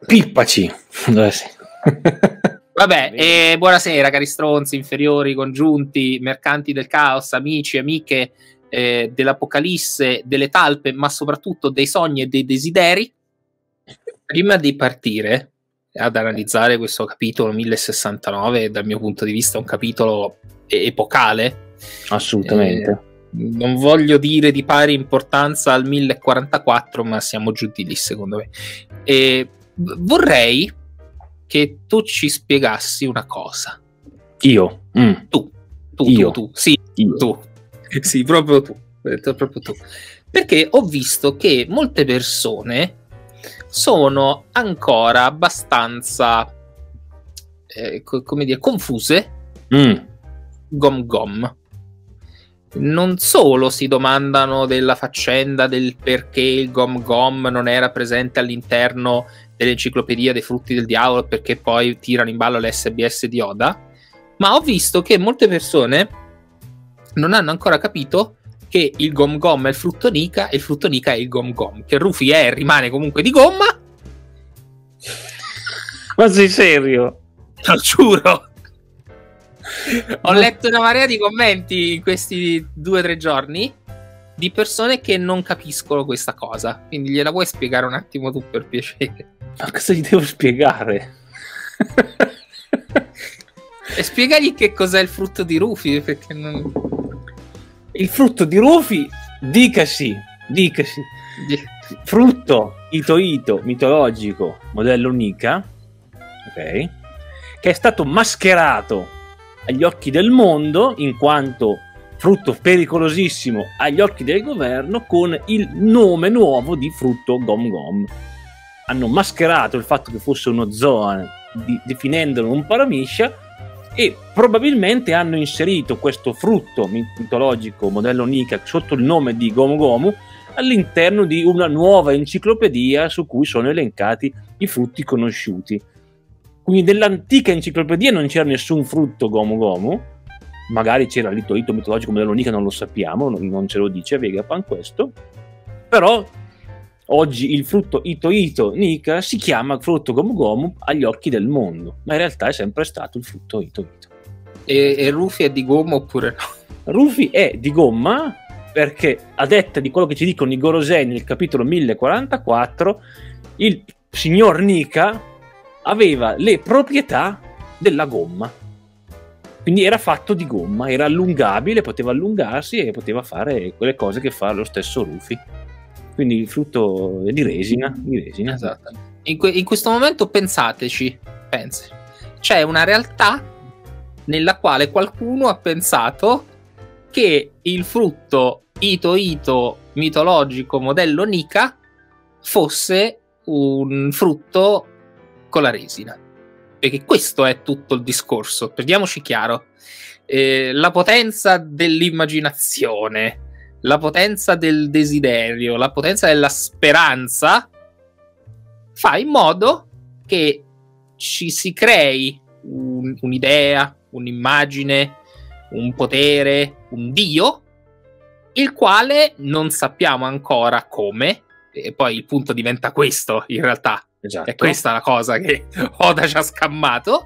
Pippaci. Vabbè, buonasera cari stronzi, inferiori, congiunti, mercanti del caos, amici, amiche dell'apocalisse, delle talpe, ma soprattutto dei sogni e dei desideri. Prima di partire ad analizzare questo capitolo 1069, dal mio punto di vista un capitolo epocale, Assolutamente. non voglio dire di pari importanza al 1044, ma siamo giù di lì secondo me. Vorrei che tu ci spiegassi una cosa. Io? Tu. Sì, io. tu. Sì, proprio tu. Perché ho visto che molte persone sono ancora abbastanza come dire, confuse. Gom. Non solo si domandano della faccenda del perché il Gom non era presente all'interno dell'enciclopedia dei frutti del diavolo, perché poi tirano in ballo l'SBS di Oda, ma ho visto che molte persone non hanno ancora capito che il Gom è il frutto Nika e il frutto Nika è il Gom, che Rufy è e rimane comunque di gomma. Ma sei serio? Lo giuro. Ho letto una marea di commenti in questi 2 o 3 giorni di persone che non capiscono questa cosa, quindi gliela puoi spiegare un attimo tu, per piacere? Ma cosa gli devo spiegare? E spiegagli che cos'è il frutto di Rufy, perché non... Il frutto di Rufy, dicasi. Frutto Ito mitologico modello Nika, ok, che è stato mascherato agli occhi del mondo in quanto frutto pericolosissimo agli occhi del governo con il nome nuovo di frutto Gom. Hanno mascherato il fatto che fosse uno Zoan definendolo un paramiscia e probabilmente hanno inserito questo frutto mitologico modello Nika sotto il nome di Gomu all'interno di una nuova enciclopedia su cui sono elencati i frutti conosciuti. Quindi nell'antica enciclopedia non c'era nessun frutto Gomu, magari c'era l'Ito mitologico modello Nika, non lo sappiamo, non ce lo dice Vegapunk questo, però oggi il frutto Ito Nika si chiama frutto Gomu agli occhi del mondo, ma in realtà è sempre stato il frutto Ito. E Rufy è di gomma oppure no? Rufy è di gomma perché, a detta di quello che ci dicono i Gorosei nel capitolo 1044, il signor Nika aveva le proprietà della gomma, quindi era fatto di gomma, era allungabile, poteva allungarsi e poteva fare quelle cose che fa lo stesso Rufy, quindi il frutto è di resina. Esatto. In questo momento pensi, c'è una realtà nella quale qualcuno ha pensato che il frutto Ito mitologico modello Nika fosse un frutto con la resina, perché questo è tutto il discorso, prendiamoci chiaro. La potenza dell'immaginazione, la potenza del desiderio, la potenza della speranza fa in modo che ci si crei un'idea, un'immagine, un potere, un dio, il quale non sappiamo ancora come, e poi il punto diventa questo in realtà. Esatto. È questa la cosa che Oda ci ha scammato,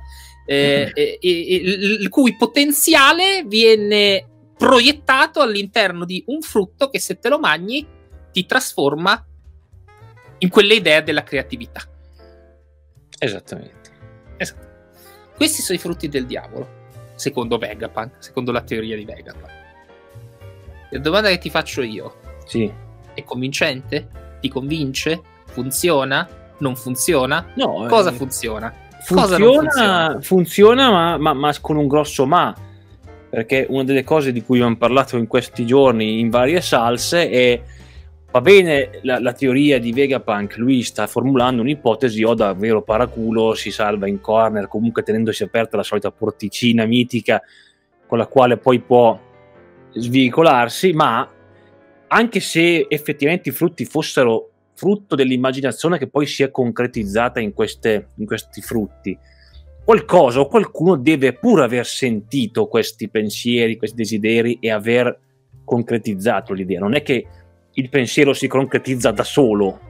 il cui potenziale viene proiettato all'interno di un frutto che, se te lo mangi, ti trasforma in quelle idee della creatività. Esattamente. Esatto. Questi sono i frutti del diavolo, secondo Vegapunk, secondo la teoria di Vegapunk. La domanda che ti faccio io: sì, è convincente? Ti convince? Funziona? Non funziona? No, cosa funziona? Funziona, ma con un grosso ma, perché una delle cose di cui abbiamo parlato in questi giorni in varie salse è: va bene la teoria di Vegapunk, lui sta formulando un'ipotesi, Oda vero paraculo si salva in corner, comunque tenendosi aperta la solita porticina mitica con la quale poi può svicolarsi, ma anche se effettivamente i frutti fossero frutto dell'immaginazione che poi si è concretizzata in questi frutti, qualcosa o qualcuno deve pure aver sentito questi pensieri, questi desideri e aver concretizzato l'idea. Non è che il pensiero si concretizza da solo,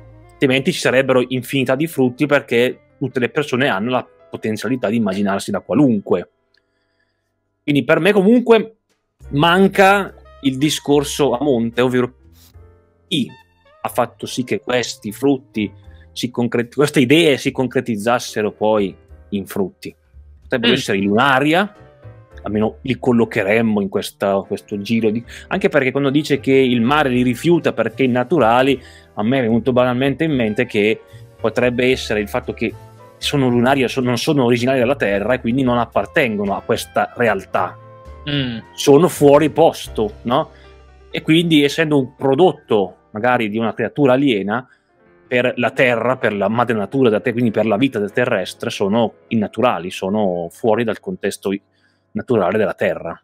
altrimenti ci sarebbero infinità di frutti, perché tutte le persone hanno la potenzialità di immaginarsi da qualunque. Quindi per me comunque manca il discorso a monte, ovvero chi ha fatto sì che questi frutti queste idee si concretizzassero poi in frutti. Potrebbero essere i Lunaria, almeno li collocheremmo in questo giro anche perché quando dice che il mare li rifiuta perché innaturali, a me è venuto banalmente in mente che potrebbe essere il fatto che sono lunari, non sono originari della Terra e quindi non appartengono a questa realtà, sono fuori posto, no? E quindi, essendo un prodotto magari di una creatura aliena, per la Terra, per la madre natura, quindi per la vita terrestre, sono innaturali, sono fuori dal contesto naturale della Terra.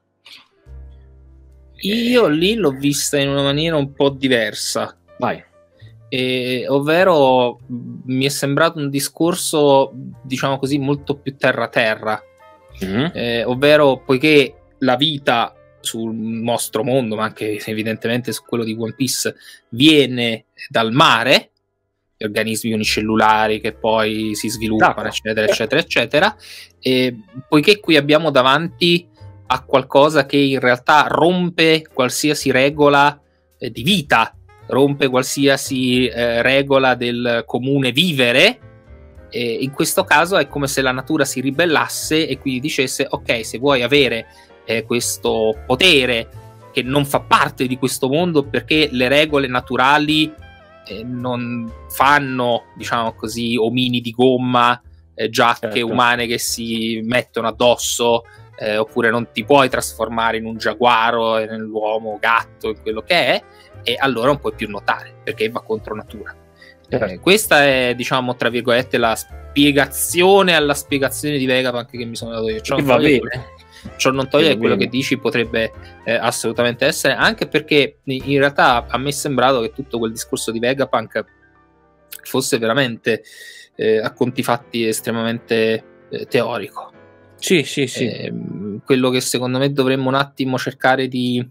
Io lì l'ho vista in una maniera un po' diversa. Vai. Ovvero mi è sembrato un discorso, diciamo così, molto più terra-terra. Ovvero, poiché la vita sul nostro mondo, ma anche evidentemente su quello di One Piece, viene dal mare, gli organismi unicellulari che poi si sviluppano, eccetera, eccetera, eccetera, e poiché qui abbiamo davanti a qualcosa che in realtà rompe qualsiasi regola di vita, rompe qualsiasi regola del comune vivere, e in questo caso è come se la natura si ribellasse e quindi dicesse: ok, se vuoi avere questo potere che non fa parte di questo mondo perché le regole naturali non fanno, diciamo così, omini di gomma, giacche umane che si mettono addosso, oppure non ti puoi trasformare in un giaguaro, nell'uomo gatto, in quello che è, e allora non puoi più nuotare perché va contro natura. Questa è, diciamo, tra virgolette, la spiegazione alla spiegazione di Vegapunk che mi sono dato io. Ciò va bene. Ciò non toglie che quello che dici potrebbe assolutamente essere, anche perché in realtà a me è sembrato che tutto quel discorso di Vegapunk fosse veramente a conti fatti estremamente teorico. Sì. Quello che secondo me dovremmo un attimo cercare di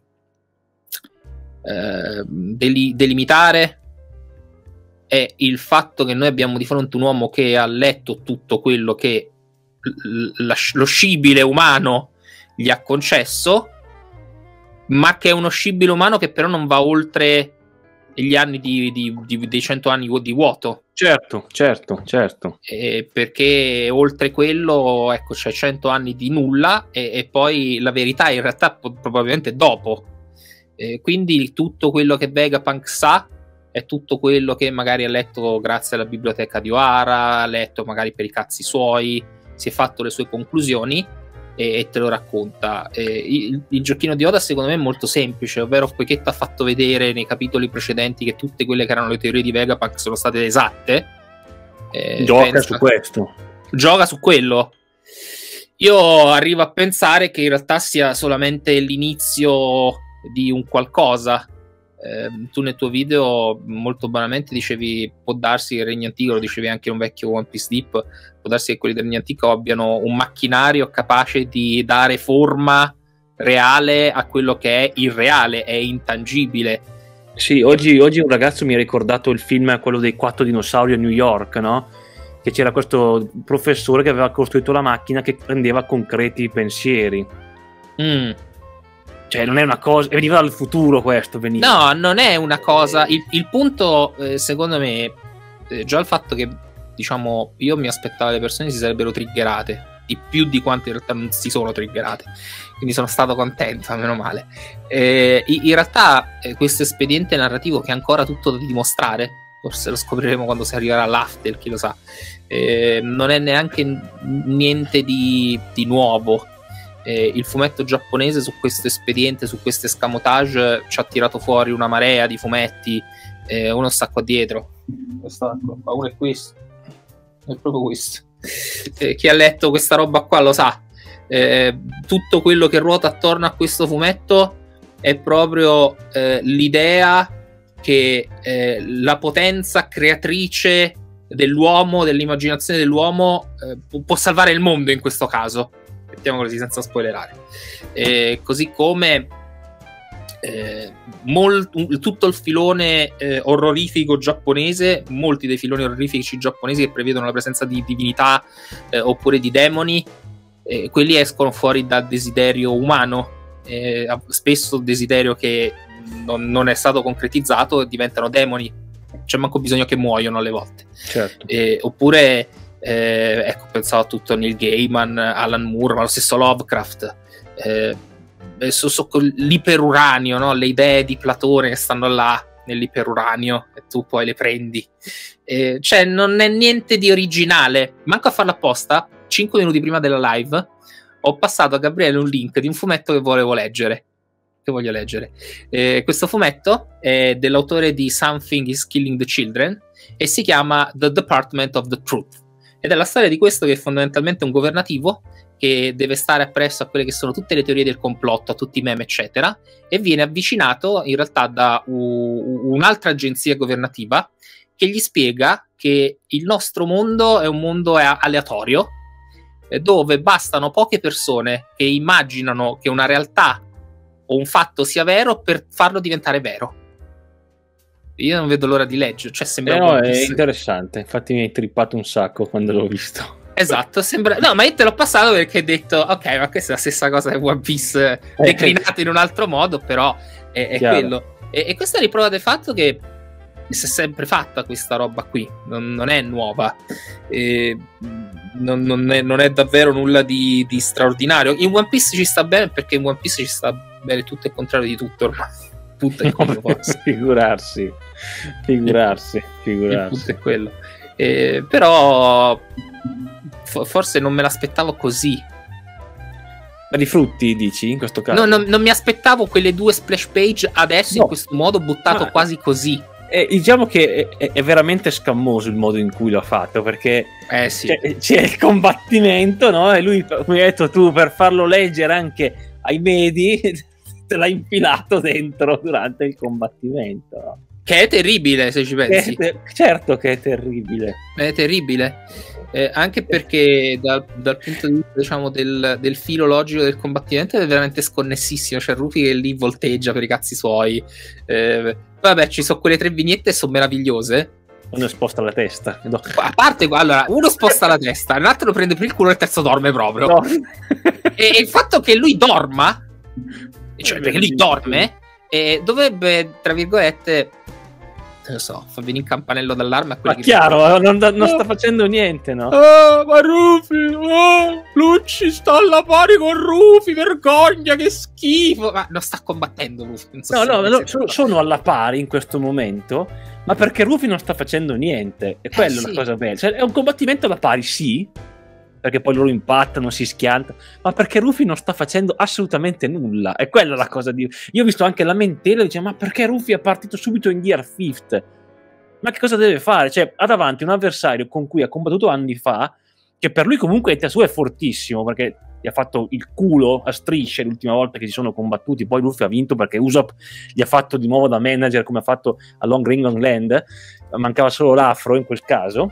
delimitare è il fatto che noi abbiamo di fronte un uomo che ha letto tutto quello che lo scibile umano gli ha concesso, ma che è uno scibile umano che però non va oltre gli anni dei 100 anni di vuoto. Certo. Perché oltre quello, ecco, c'è 100 anni di nulla e poi la verità in realtà probabilmente dopo. Quindi tutto quello che Vegapunk sa è tutto quello che magari ha letto grazie alla biblioteca di Ohara, ha letto magari per i cazzi suoi, si è fatto le sue conclusioni e te lo racconta. Il giochino di Oda secondo me è molto semplice, ovvero poiché ti ha fatto vedere nei capitoli precedenti che tutte quelle che erano le teorie di Vegapunk sono state esatte, gioca su questo, gioca su quello. Io arrivo a pensare che in realtà sia solamente l'inizio di un qualcosa. Tu nel tuo video molto banalmente dicevi: può darsi che il Regno Antico, lo dicevi anche in un vecchio One Piece Deep, può darsi che quelli del Regno Antico abbiano un macchinario capace di dare forma reale a quello che è irreale, è intangibile. Sì, oggi un ragazzo mi ha ricordato il film, quello dei 4 dinosauri a New York, no? Che c'era questo professore che aveva costruito la macchina che rendeva concreti i pensieri. Cioè non è una cosa, veniva dal futuro questo, No, non è una cosa. Il punto, secondo me, già il fatto che, diciamo, io mi aspettavo le persone si sarebbero triggerate di più di quanto in realtà non si sono triggerate, quindi sono stato contento, meno male. In realtà questo espediente narrativo che è ancora tutto da dimostrare, forse lo scopriremo quando si arriverà all'Aftel, chi lo sa, non è neanche niente di nuovo. Il fumetto giapponese su questo espediente, su questo escamotage, ci ha tirato fuori una marea di fumetti. Uno sta qua dietro, uno è questo, è proprio questo. Chi ha letto questa roba qua lo sa. Tutto quello che ruota attorno a questo fumetto è proprio l'idea che la potenza creatrice dell'uomo, dell'immaginazione dell'uomo, può salvare il mondo in questo caso. Mettiamo così, senza spoilerare. Così come tutto il filone orrorifico giapponese, molti dei filoni orrorifici giapponesi che prevedono la presenza di divinità oppure di demoni, quelli escono fuori dal desiderio umano, spesso desiderio che non è stato concretizzato, diventano demoni, c'è manco bisogno che muoiono alle volte. Certo. Oppure ecco, pensavo a tutto Neil Gaiman, Alan Moore, ma lo stesso Lovecraft, l'iperuranio, no? Le idee di Platone che stanno là nell'iperuranio e tu poi le prendi, cioè non è niente di originale, manco a farlo apposta. 5 minuti prima della live ho passato a Gabriele un link di un fumetto che voglio leggere. Questo fumetto è dell'autore di Something is Killing the Children e si chiama The Department of the Truth, ed è la storia di questo che è fondamentalmente un governativo che deve stare appresso a quelle che sono tutte le teorie del complotto, a tutti i meme eccetera, e viene avvicinato in realtà da un'altra agenzia governativa che gli spiega che il nostro mondo è un mondo aleatorio, dove bastano poche persone che immaginano che una realtà o un fatto sia vero per farlo diventare vero. Io non vedo l'ora di leggere, cioè sembra è interessante, infatti mi hai trippato un sacco quando l'ho visto. Esatto, sembra. No, ma io te l'ho passato perché ho detto ok, ma questa è la stessa cosa di One Piece declinato in un altro modo, però è quello. E questa è riprova del fatto che si è sempre fatta questa roba qui, non è nuova, non è davvero nulla di straordinario. In One Piece ci sta bene perché in One Piece ci sta bene tutto il contrario di tutto ormai. Tutto è quello, forse. figurarsi. Il punto è quello. Però forse non me l'aspettavo così. Per i frutti, dici, in questo caso? No, non mi aspettavo quelle 2 splash page adesso in questo modo, buttato quasi così. Diciamo che è veramente scammoso il modo in cui l'ha fatto, perché sì. c'è il combattimento, no? E lui, come hai detto tu, per farlo leggere anche ai medi, te l'ha infilato dentro durante il combattimento. Che è terribile, se ci pensi. Certo che è terribile. È terribile. Anche perché dal punto di vista, diciamo, del filo logico del combattimento è veramente sconnessissimo. C'è Rufy che lì volteggia per i cazzi suoi. Vabbè, ci sono quelle 3 vignette, sono meravigliose. Uno sposta la testa. A parte, allora, uno sposta la testa, l'altro lo prende per il culo e il terzo dorme proprio. No. E il fatto che lui dorma, cioè perché lui dorme, dovrebbe, tra virgolette, non lo so, fa venire il campanello d'allarme a quelli che chiaro, non sta facendo niente, no? Ma Rufy, Lucci sta alla pari con Rufy, vergogna, che schifo. Ma non sta combattendo Rufy. Sono alla pari in questo momento, ma perché Rufy non sta facendo niente. E quella è la cosa bella. Cioè, è un combattimento alla pari, sì, perché poi loro impattano, si schiantano, ma perché Rufy non sta facendo assolutamente nulla. E quella è la cosa di... Io ho visto anche lamentele, dice, ma perché Rufy è partito subito in Gear 5th? Ma che cosa deve fare? Cioè, ha davanti un avversario con cui ha combattuto anni fa, che per lui comunque in sua è fortissimo, perché gli ha fatto il culo a strisce l'ultima volta che si sono combattuti. Poi Rufy ha vinto perché Usopp gli ha fatto di nuovo da manager, come ha fatto a Long Ring Land, mancava solo l'afro in quel caso.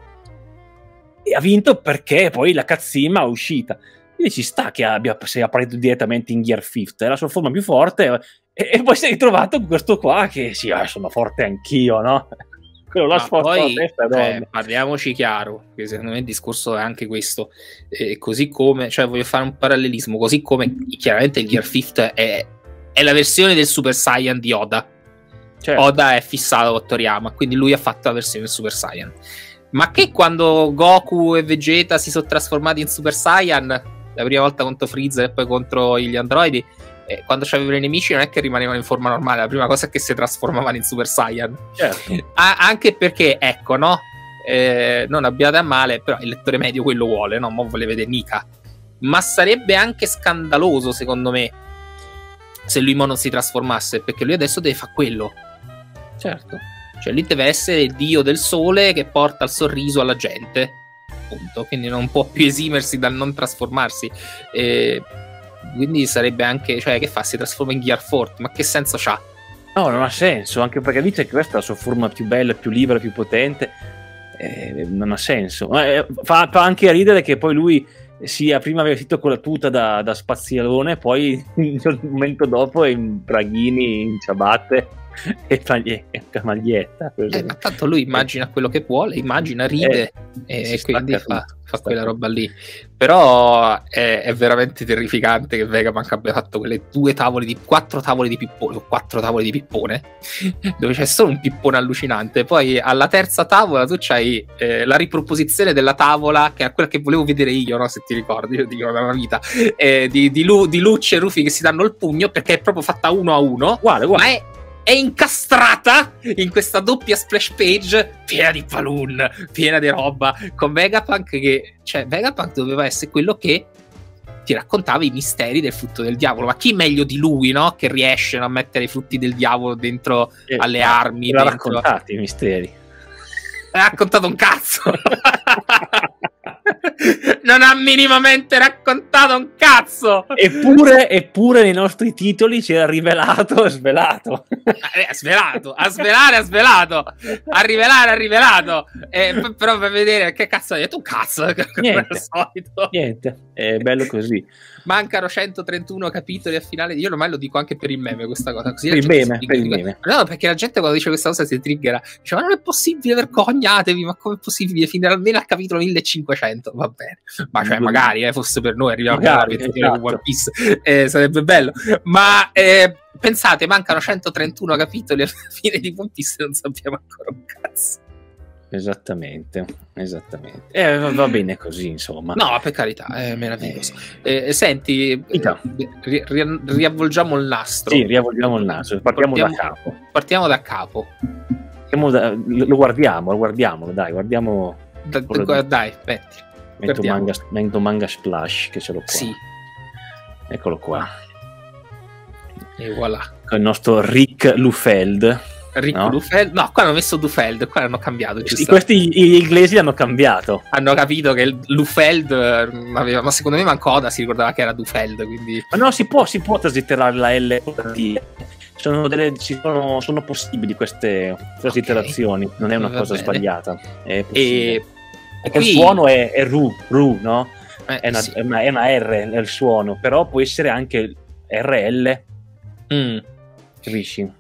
E ha vinto perché poi la cazzima è uscita. Quindi ci sta che si è apparito direttamente in Gear 5th, è la sua forma più forte, e poi si è ritrovato con questo qua che sì, sono forte anch'io, no? Quello là sposta la testa, parliamoci chiaro, che secondo me il discorso è anche questo, così come, cioè voglio fare un parallelismo, così come chiaramente il Gear 5th è la versione del Super Saiyan di Oda. Certo. Oda è fissato con Toriyama, quindi lui ha fatto la versione del Super Saiyan. Ma che quando Goku e Vegeta si sono trasformati in Super Saiyan, la prima volta contro Freezer e poi contro gli androidi, quando c'avevano i nemici non è che rimanevano in forma normale, la prima cosa è che si trasformavano in Super Saiyan. Certo. Anche perché, ecco, no? Non abbiate a male, però il lettore medio quello vuole, no? Mo vuole vedere Nika. Ma sarebbe anche scandaloso, secondo me, se lui non si trasformasse, perché lui adesso deve fare quello. Certo. Cioè lui deve essere il dio del sole che porta il sorriso alla gente, appunto, quindi non può più esimersi dal non trasformarsi, quindi sarebbe anche, cioè, che fa? Si trasforma in Gear 4, ma che senso c'ha? No, non ha senso, anche perché dice che questa è la sua forma più bella, più libera, più potente, non ha senso. Fa anche ridere che poi lui sia prima vestito con la tuta da spazialone, poi un momento dopo è in braghini, in ciabatte e maglietta. Ma tanto lui immagina quello che vuole, immagina, ride e quindi fa quella roba lì. Però è veramente terrificante che Vegapunk abbia fatto quelle 4 tavole di pippone, dove c'è solo un pippone allucinante. Poi alla terza tavola tu c'hai la riproposizione della tavola, che è quella che volevo vedere io, no? Se ti ricordi, io dico nella vita, di Lucci e Rufy che si danno il pugno, perché è proprio fatta 1-1. Guarda. Ma è incastrata in questa doppia splash page piena di balloon, piena di roba, con Vegapunk che, cioè, Vegapunk doveva essere quello che ti raccontava i misteri del frutto del diavolo. Ma chi meglio di lui, no? Che riesce a mettere i frutti del diavolo dentro alle armi. L'ha raccontati i misteri. Ha raccontato un cazzo. Non ha minimamente raccontato un cazzo. Eppure nei nostri titoli c'era rivelato e svelato. Ha svelato. A rivelare, ha rivelato. Però per vedere che cazzo ha detto un cazzo. Niente, è bello così. Mancano 131 capitoli a finale. Io ormai lo dico anche per il meme questa cosa. Così per il meme. No, perché la gente quando dice questa cosa si triggera. Dice, ma non è possibile, vergognatevi. Ma com'è possibile finire almeno al capitolo 1500? Va bene. Ma cioè magari fosse per noi arriviamo alla pensione con One Piece, sarebbe bello. Ma pensate, mancano 131 capitoli alla fine di One Piece e non sappiamo ancora un cazzo. Esattamente. Va bene così, insomma. No, per carità, è meraviglioso. Senti, riavvolgiamo il nastro. Sì, riavvolgiamo il nastro. Partiamo da capo. Lo guardiamo, dai, guardiamo. Dai, Mento manga Splash, che ce l'ho qua. Sì. Eccolo qua. E voilà. Con il nostro Rick Lufeld. Lufeld? No, qua hanno messo Dufeld, qua hanno cambiato. Questi gli inglesi hanno cambiato. Hanno capito che il Lufeld aveva, ma secondo me manco Oda si ricordava che era Dufeld, quindi... Ma no, si può translitterare la L con la D. Sono possibili queste transliterazioni, non è una cosa sbagliata. È possibile. Perché il suono è Ru, no? È una R è il suono, però può essere anche RL. Capisci?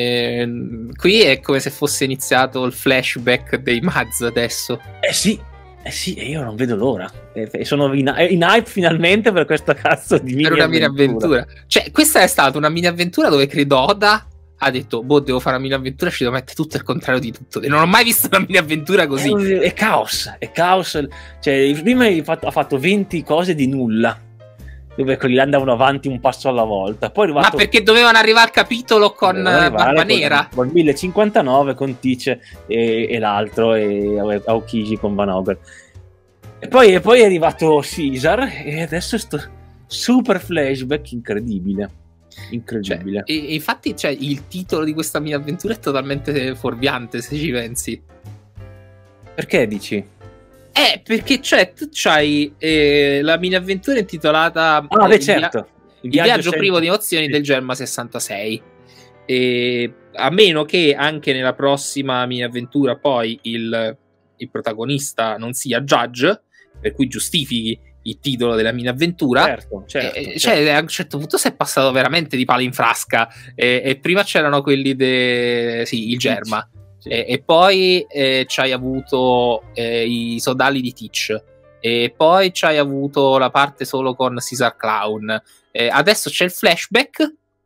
Qui è come se fosse iniziato il flashback dei Maz adesso. Sì, io non vedo l'ora. Sono in hype finalmente per questa cazzo di mini avventura. Cioè, questa è stata una mini avventura dove credo Oda ha detto, devo fare una mini avventura, ci devo mettere tutto il contrario di tutto. E non ho mai visto una mini avventura così. È caos. Cioè, prima ha fatto 20 cose di nulla, dove quelli andavano avanti un passo alla volta. Poi ma perché dovevano arrivare al capitolo con Barba Nera? Con 1059 con Teach e l'altro, e Aokiji con Van Ogre. E poi è arrivato Caesar, e adesso sto super flashback incredibile. Cioè, infatti, cioè, il titolo di questa mia avventura è totalmente fuorviante, se ci pensi. Perché dici? Perché tu c'hai la mini avventura intitolata il viaggio privo di emozioni del Germa 66. A meno che anche nella prossima mini avventura poi il protagonista non sia Judge, per cui giustifichi il titolo della mini avventura. Certo. Cioè, a un certo punto si è passato veramente di palo in frasca, e prima c'erano quelli il Germa. E poi c'hai avuto i sodali di Teach, e poi c'hai avuto la parte solo con Caesar Clown, adesso c'è il flashback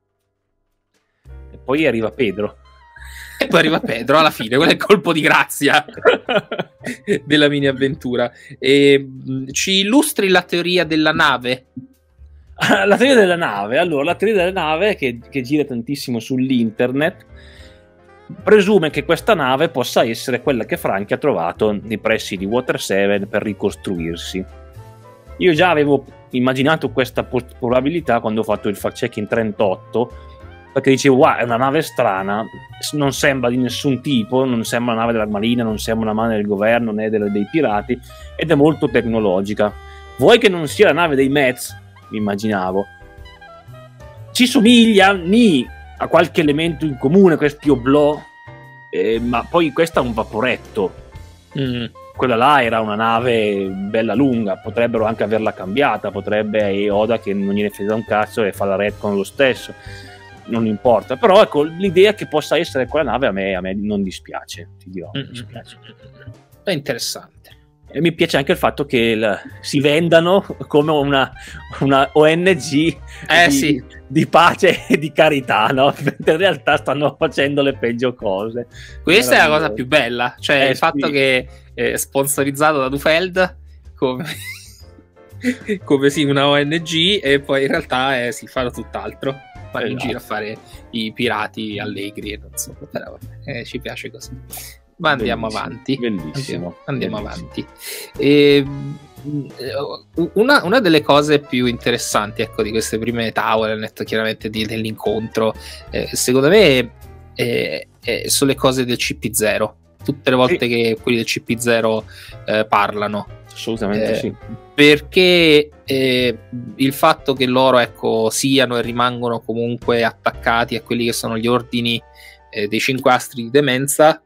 e poi arriva Pedro alla fine. Quello è il colpo di grazia della mini avventura. Ci illustri la teoria della nave? La teoria della nave, allora, la teoria della nave che gira tantissimo sull'internet presume che questa nave possa essere quella che Franky ha trovato nei pressi di Water 7 per ricostruirsi. Io già avevo immaginato questa probabilità quando ho fatto il fact check in 38, perché dicevo, è una nave strana, non sembra di nessun tipo, non sembra una nave della Marina, non sembra una nave del governo né dei pirati, ed è molto tecnologica. Vuoi che non sia la nave dei Mets? Mi immaginavo. Ci somiglia a qualche elemento in comune questi oblò, ma poi questo è un vaporetto. quella là era una nave bella lunga, potrebbero anche averla cambiata, potrebbe Oda che non gliene frega un cazzo e fa la retcon lo stesso, non importa, però ecco, l'idea che possa essere quella nave a me non dispiace, ti dirò, non dispiace. È interessante. E mi piace anche il fatto che si vendano come una ONG di pace e di carità, no? In realtà stanno facendo le peggio cose. Questa è la cosa più bella, cioè il fatto che è sponsorizzato da Dufeld come sì, una ONG, e poi in realtà si fanno tutt'altro. Vanno in giro a fare i pirati allegri e non so, però ci piace così. Ma andiamo avanti. Bellissimo. Andiamo avanti. Una delle cose più interessanti, ecco, di queste prime tavole, netto chiaramente dell'incontro, secondo me sono le cose del CP0. Tutte le volte che quelli del CP0 parlano. Assolutamente sì. Perché il fatto che loro, ecco, siano e rimangono comunque attaccati a quelli che sono gli ordini dei 5 astri di demenza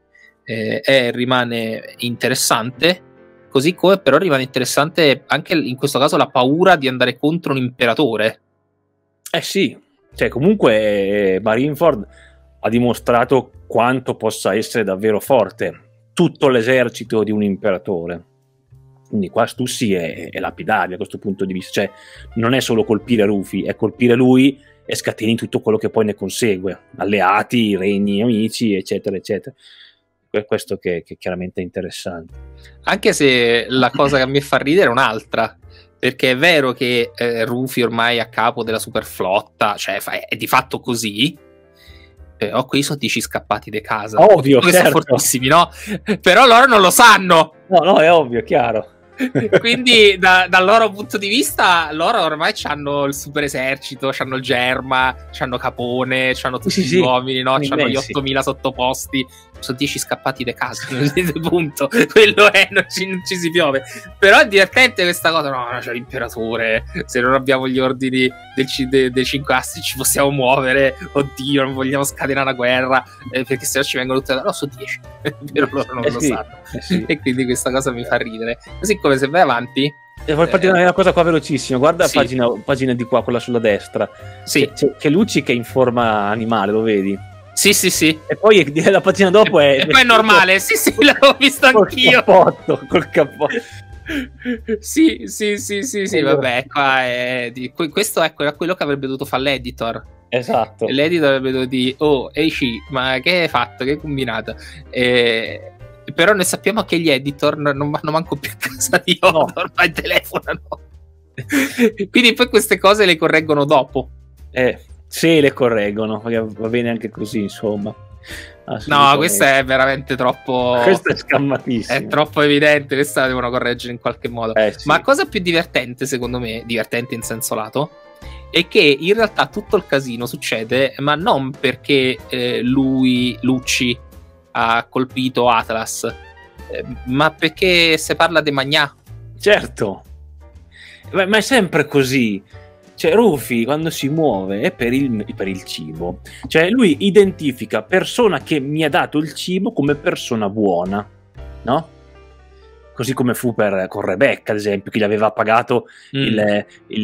rimane interessante, così come però rimane interessante anche in questo caso la paura di andare contro un imperatore. Sì, cioè comunque Marineford ha dimostrato quanto possa essere davvero forte tutto l'esercito di un imperatore, quindi qua Stussi è lapidario a questo punto di vista, cioè non è solo colpire Rufy, è colpire lui e scateni tutto quello che poi ne consegue, alleati, regni, amici, eccetera eccetera. Questo che chiaramente è interessante, anche se la cosa che a me fa ridere è un'altra, perché è vero che Rufy ormai è a capo della superflotta, cioè è di fatto così, però qui sono 10 scappati di casa, ovvio, certo. Sono fortissimi, no? Però loro non lo sanno, no, è ovvio, chiaro. Quindi dal loro punto di vista loro ormai hanno il super esercito, hanno il Germa, hanno Capone, hanno tutti gli uomini, no? Hanno gli 8000 sottoposti, sono 10 scappati da casa. Punto, quello è, non ci si piove. Però è divertente questa cosa, no, c'è l'imperatore, se non abbiamo gli ordini dei 5 astri ci possiamo muovere, oddio, non vogliamo scatenare una guerra, perché se no ci vengono tutte, no, sono 10 però loro non lo sanno, e quindi questa cosa mi fa ridere. Così come se vai avanti, voglio farti una cosa qua velocissima, guarda la pagina di qua, quella sulla destra, c'è Lucci che è in forma animale, lo vedi? Sì. E poi la pagina dopo e poi è normale, sì, l'avevo visto anch'io. Col cappotto. Sì, vabbè, qua questo ecco era quello che avrebbe dovuto fare l'editor. Esatto. L'editor avrebbe dovuto dire, Eishi, ma che hai fatto? Che hai combinato? Però noi sappiamo che gli editor non vanno manco più a casa di Oda, ormai telefonano. Quindi poi queste cose le correggono dopo. Sì, le correggono, va bene anche così, insomma. No, questa è veramente troppo. Questa è scammatissima. È troppo evidente, questa la devono correggere in qualche modo. Sì. Ma la cosa più divertente, secondo me, divertente in senso lato, è che in realtà tutto il casino succede, ma non perché Lucci ha colpito Atlas, ma perché si parla di Magnà. Certo, ma è sempre così. Cioè Rufy quando si muove è per il cibo, cioè lui identifica persona che mi ha dato il cibo come persona buona, no? Così come fu con Rebecca, ad esempio, che gli aveva pagato il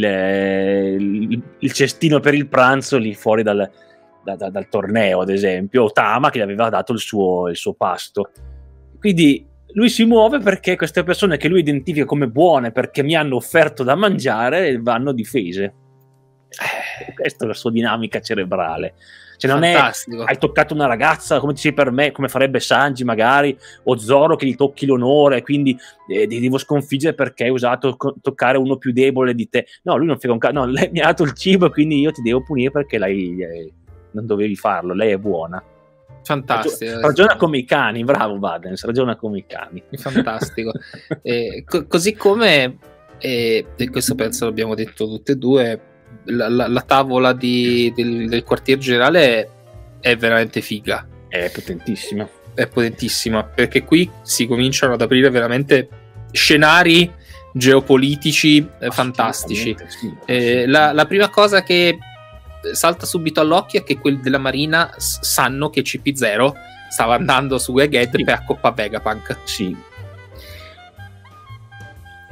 cestino per il pranzo lì fuori dal torneo, ad esempio, o Tama che gli aveva dato il suo pasto. Quindi lui si muove perché queste persone che lui identifica come buone perché mi hanno offerto da mangiare vanno difese. Questa è la sua dinamica cerebrale. Cioè non fantastico. Hai toccato una ragazza come dici per me, come farebbe Sanji magari, o Zoro che gli tocchi l'onore, quindi ti devo sconfiggere perché hai usato toccare uno più debole di te. No, lui non frega un cazzo, no, lei mi ha dato il cibo quindi io ti devo punire perché lei non dovevi farlo, lei è buona. Fantastico. Ragiona come i cani, bravo Badens, ragiona come i cani. Fantastico. Così come, e questo penso l'abbiamo detto tutte e due, la tavola del quartier generale è veramente figa. È potentissima. È potentissima, perché qui si cominciano ad aprire veramente scenari geopolitici fantastici. Sì. La prima cosa che salta subito all'occhio è che quelli della Marina sanno che CP0 stava andando su Egghead per accoppare Vegapunk. Sì.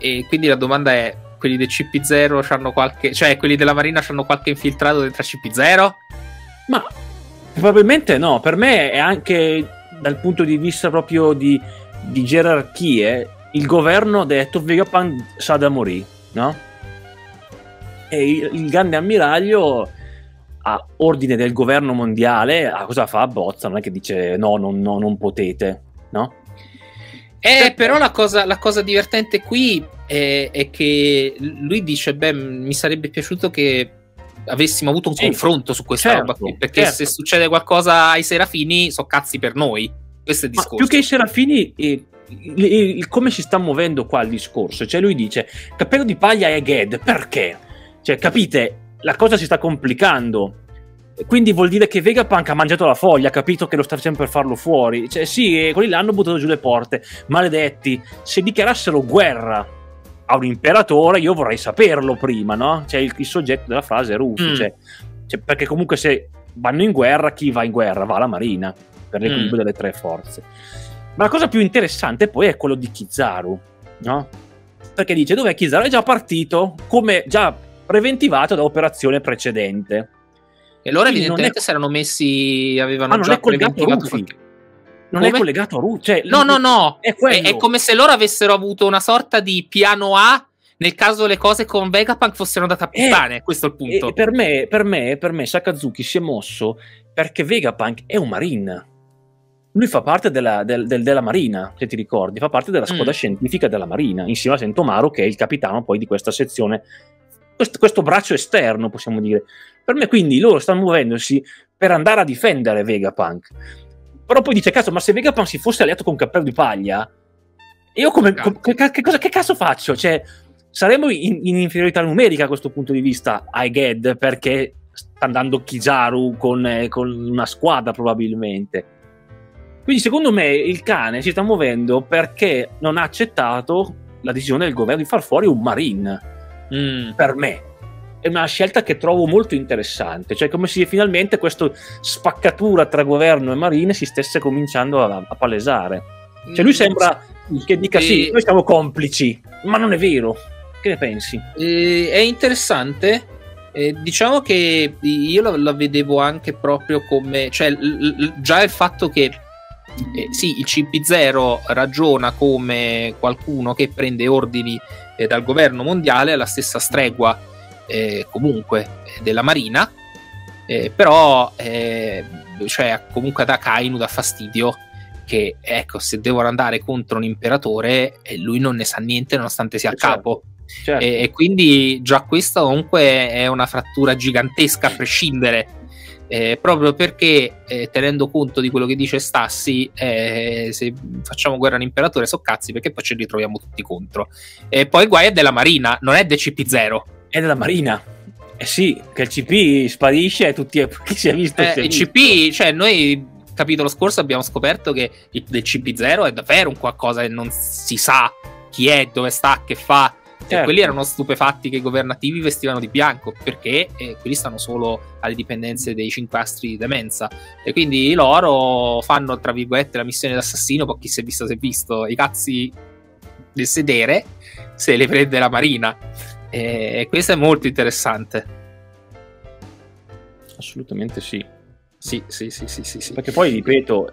E quindi la domanda è: quelli del CP0 c'hanno qualche, cioè quelli della Marina c'hanno qualche infiltrato dentro a CP0? Ma probabilmente no. Per me è anche dal punto di vista proprio di gerarchie. Il governo ha detto Vegapunk sa da morire, no? E il grande ammiraglio, a ordine del governo mondiale, cosa fa? Bozza, non è che dice no, non potete, no? Però la cosa divertente qui è che lui dice: beh, mi sarebbe piaciuto che avessimo avuto un confronto su questa roba qui, perché se succede qualcosa ai Serafini, so cazzi per noi. Questo è il discorso. Più che i Serafini, come si sta muovendo qua il discorso? Cioè lui dice Cappello di Paglia e Ged, perché? Cioè, capite, la cosa si sta complicando. Quindi vuol dire che Vegapunk ha mangiato la foglia, ha capito che lo sta sempre per farlo fuori. Cioè, sì, quelli là hanno buttato giù le porte. Maledetti, se dichiarassero guerra a un imperatore, io vorrei saperlo prima, no? Cioè, il soggetto della frase è Rufy. Cioè, perché comunque se vanno in guerra, chi va in guerra? Va la marina, per l'equilibrio delle tre forze. Ma la cosa più interessante poi è quello di Kizaru, no? Perché dice, dov'è Kizaru? È già partito, come già preventivato da operazione precedente. E loro evidentemente si erano messi, avevano già preventivato. Non è collegato a Rufy. Cioè, no. È come se loro avessero avuto una sorta di piano A nel caso le cose con Vegapunk fossero andate a puttane. Questo è il punto. Per me Sakazuki si è mosso perché Vegapunk è un marine. Lui fa parte della marina, se ti ricordi, fa parte della squadra scientifica della marina, insieme a Sentomaru, che è il capitano poi di questa sezione, questo braccio esterno, possiamo dire. Per me quindi loro stanno muovendosi per andare a difendere Vegapunk. Però poi dice, cazzo, ma se Vegapunk si fosse alleato con Cappello di Paglia, io che cazzo faccio? Cioè, saremmo in inferiorità numerica a questo punto di vista ai Ged, perché sta andando Kizaru con una squadra probabilmente. Quindi secondo me il cane si sta muovendo perché non ha accettato la decisione del governo di far fuori un marine. Per me è una scelta che trovo molto interessante, cioè come se finalmente questa spaccatura tra governo e marine si stesse cominciando a palesare. Cioè lui sembra che dica sì, noi siamo complici, ma non è vero. Che ne pensi? È interessante. Diciamo che io la vedevo anche proprio come, cioè già il fatto che sì, il CP0 ragiona come qualcuno che prende ordini dal governo mondiale alla stessa stregua comunque della marina, però cioè comunque ad Akainu dà fastidio che, ecco, se devono andare contro un imperatore lui non ne sa niente nonostante sia a capo. Certo. E quindi già questa comunque è una frattura gigantesca a prescindere, proprio perché tenendo conto di quello che dice Stassi, se facciamo guerra all'imperatore so cazzi, perché poi ci ritroviamo tutti contro. E poi guai è della marina, non è del CP0, è della marina. Sì, che il CP sparisce e tutti chi si è visto il CP, cioè noi capitolo scorso abbiamo scoperto che il del CP0 è davvero un qualcosa che non si sa chi è, dove sta, che fa. Certo. Quelli erano stupefatti che i governativi vestivano di bianco, perché quelli stanno solo alle dipendenze dei 5 astri di demenza, e quindi loro fanno tra virgolette la missione d'assassino, poi chi si è visto i cazzi del sedere se le prende la marina, e questo è molto interessante. Assolutamente sì. Sì. Perché poi ripeto,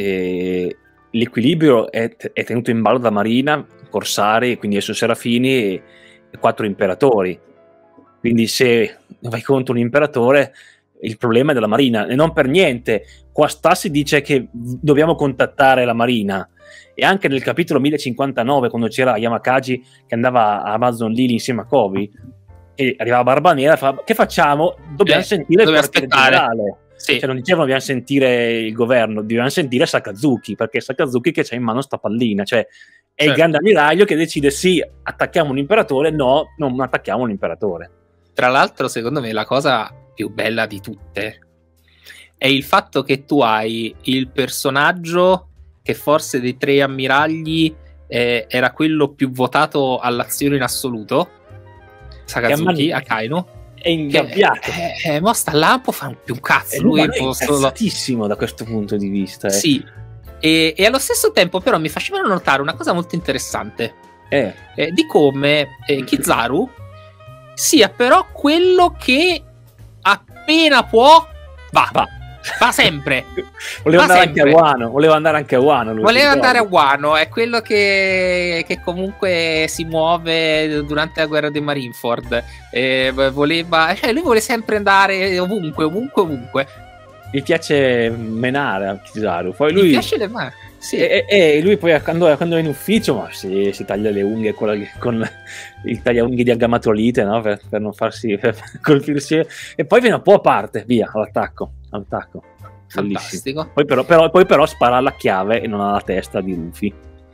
l'equilibrio è tenuto in ballo da marina, corsari, quindi adesso Serafini e 4 imperatori. Quindi se vai contro un imperatore, il problema è della marina, e non per niente qua Stassi dice che dobbiamo contattare la marina, e anche nel capitolo 1059, quando c'era Yamakagi che andava a Amazon Lily insieme a Kobe e arrivava Barba Nera, fa, che facciamo? Dobbiamo sentire il quartiere generale. Sì. Cioè non dicevano dobbiamo sentire il governo, dobbiamo sentire Sakazuki, perché è Sakazuki che c'ha in mano sta pallina, cioè è il grande ammiraglio che decide sì, attacchiamo un imperatore, no, non attacchiamo un imperatore. Tra l'altro secondo me la cosa più bella di tutte è il fatto che tu hai il personaggio che forse dei 3 ammiragli era quello più votato all'azione in assoluto, Sakazuki, Akainu, è ingabbiato, ma sta là non può fare più un cazzo, lui è incazzatissimo da questo punto di vista. Sì, e allo stesso tempo però mi facevano notare una cosa molto interessante, di come Kizaru sia però quello che appena può va sempre. Voleva andare anche a Wano. Voleva andare a Wano, è quello che comunque si muove durante la guerra di Marineford. Lui vuole sempre andare ovunque. Gli piace menare a Kizaru. Poi lui gli piace le mani. Sì. E lui poi quando è in ufficio si taglia le unghie con il tagliaunghie di aggamatolite, no? per non farsi colpirsi, e poi viene un po' a parte, via, all'attacco. Fantastico. Poi però spara alla chiave e non alla testa di Luffy.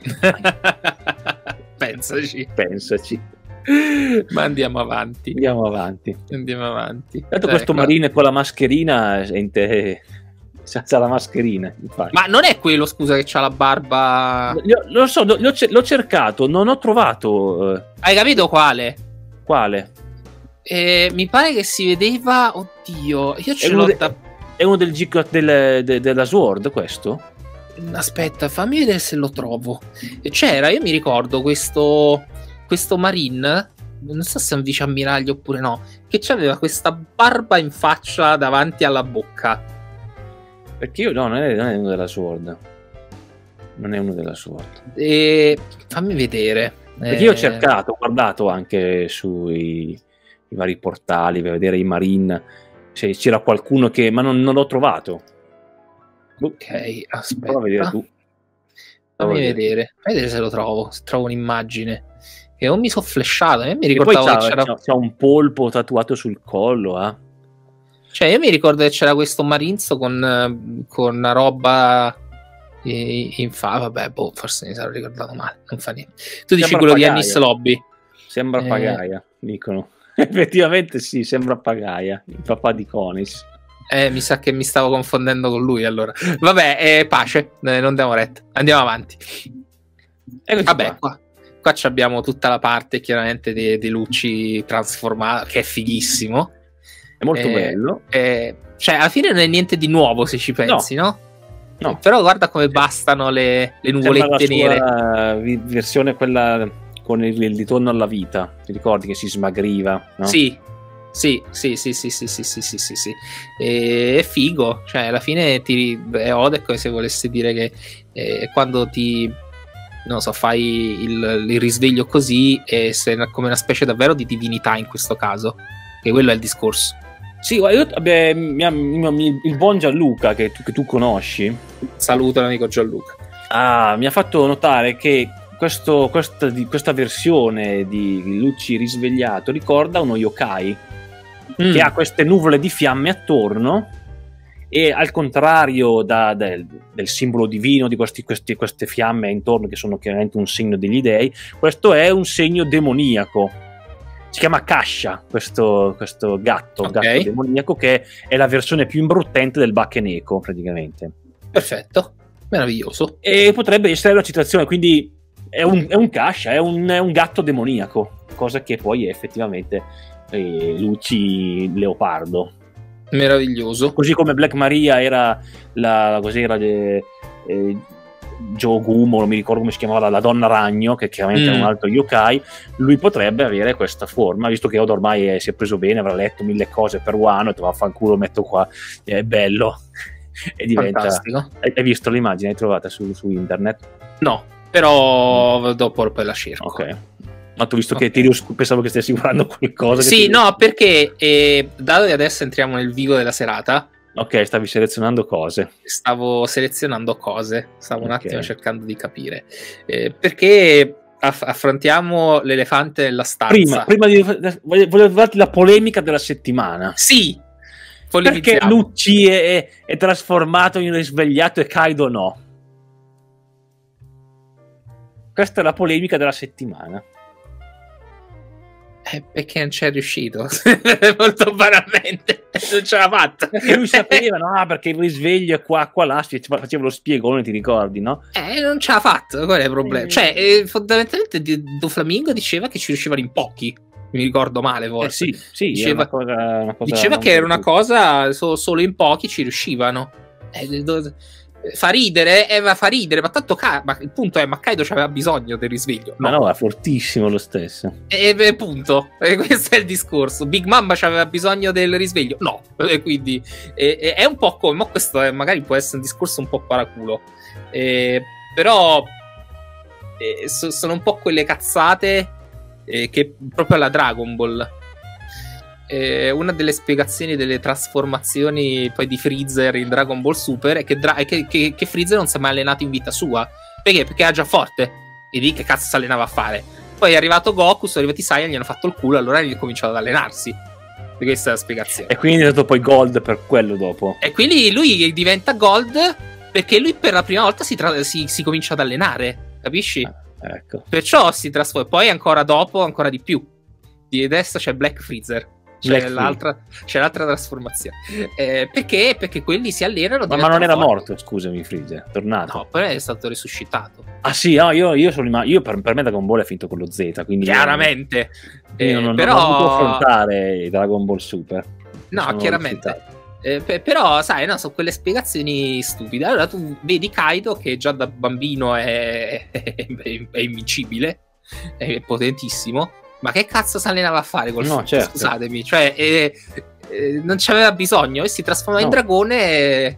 Pensaci. Ma andiamo avanti. Tanto questo marine con la mascherina senza la mascherina, infatti. Ma non è quello, scusa, che c'ha la barba? Lo so, l'ho cercato, non ho trovato. Hai capito quale? Mi pare che si vedeva. Oddio, io ce l'ho È uno del G della Sword, questo? Aspetta, fammi vedere se lo trovo. C'era, io mi ricordo questo marine, non so se è un viceammiraglio oppure no, che aveva questa barba in faccia davanti alla bocca. Perché io non è uno della Sword. Non è uno della Sword. Fammi vedere. Perché io ho cercato, ho guardato anche sui vari portali per vedere i marine, se c'era qualcuno che... Ma non l'ho trovato. Ok, aspetta. Prova a vedere tu. Fammi vedere se lo trovo. Se trovo un'immagine. Che non mi sono flashato. Io mi ricordavo che c'era un polpo tatuato sul collo, Cioè, io mi ricordo che c'era questo marinzo con una roba vabbè, forse mi sarò ricordato male, non fa niente. Tu dici quello di Annis Lobby? Sembra Pagaia, dicono. Effettivamente sì, sembra Pagaia, il papà di Conis. Mi sa che mi stavo confondendo con lui, allora. Vabbè, pace, non andiamo retta. Andiamo avanti. Vabbè, qua abbiamo tutta la parte, chiaramente, di Lucci trasformato, che è fighissimo. È molto bello. Cioè, alla fine non è niente di nuovo, se ci pensi, no? Però guarda come bastano le nuvolette nere. La versione quella con il ritorno alla vita. Ti ricordi che si smagriva, no? Sì. È figo. Cioè, alla fine è Oda come se volesse dire che quando non so, fai il risveglio così, sei come una specie davvero di divinità in questo caso. Che quello è il discorso. Sì, il buon Gianluca che tu conosci. Saluto l'amico Gianluca. Mi ha fatto notare che questa versione di Lucci risvegliato ricorda uno yokai che ha queste nuvole di fiamme attorno, e al contrario del simbolo divino di queste fiamme intorno, che sono chiaramente un segno degli dei, questo è un segno demoniaco. Si chiama Kasha, questo gatto demoniaco, che è la versione più imbruttente del Bakeneko, praticamente. Perfetto, meraviglioso. E potrebbe essere la citazione, quindi è un Kasha, è un gatto demoniaco, cosa che poi è effettivamente Lucci Leopardo. Meraviglioso. Così come Black Maria era Jogumo, non mi ricordo come si chiamava, la donna ragno, che chiaramente è un altro yokai. Lui potrebbe avere questa forma, visto che Oda ormai si è preso bene, avrà letto 1000 cose per Wano, e vaffanculo, metto qua, è bello. E diventa fantastico. Hai visto l'immagine? Hai trovata su internet? No, però dopo poi la cerco. Ok. Ma tu, visto che pensavo che stessi guardando qualcosa. Sì, no, perché dato che adesso entriamo nel vivo della serata. Ok, stavi selezionando cose. Stavo selezionando cose, stavo un attimo cercando di capire. Perché affrontiamo l'elefante nella stanza. Prima volevo darti la polemica della settimana. Sì! Perché Lucci è trasformato in risvegliato e Kaido no? Questa è la polemica della settimana. Perché non c'è riuscito molto banalmente, non ce l'ha fatta, perché lui sapeva, no? Perché il risveglio è qua là, faceva lo spiegone, ti ricordi, no? Non ce l'ha fatto, qual è il problema? Cioè, fondamentalmente Doflamingo diceva che ci riuscivano in pochi, mi ricordo male forse. Sì, diceva, una cosa diceva che era una cosa solo in pochi ci riuscivano. Fa ridere, ma tanto ma il punto è, ma Kaido c'aveva bisogno del risveglio. Ma no, è fortissimo lo stesso. Punto. Questo è il discorso. Big Mama c'aveva bisogno del risveglio? No. Quindi è un po' come, ma questo magari può essere un discorso un po' paraculo. Però sono un po' quelle cazzate che proprio alla Dragon Ball. Una delle spiegazioni delle trasformazioni poi di Freezer in Dragon Ball Super è che Freezer non si è mai allenato in vita sua. Perché? Perché era già forte. E lì che cazzo si allenava a fare? Poi è arrivato Goku, sono arrivati i Saiyan, gli hanno fatto il culo, allora gli ha cominciato ad allenarsi. E questa è la spiegazione. E quindi è stato poi Gold per quello dopo. E quindi lui diventa Gold perché lui per la prima volta si comincia ad allenare. Capisci? Ecco. Perciò si trasforma. Poi ancora dopo, ancora di più. Di adesso c'è Black Freezer. C'è l'altra trasformazione. Perché? Perché quelli si allenano. Ma non era morto, scusami, Freezer. Tornato. No, poi è stato resuscitato. Ah sì, no, io sono rimasto. Io per me Dragon Ball è finito con lo Z. Quindi chiaramente. Non però ho potuto affrontare Dragon Ball Super. No, chiaramente. Però, sai, no, sono quelle spiegazioni stupide. Allora tu vedi Kaido che già da bambino è invincibile, è potentissimo. Ma che cazzo si allenava a fare col no, certo. Scusatemi, cioè non c'aveva bisogno e si trasforma in dragone.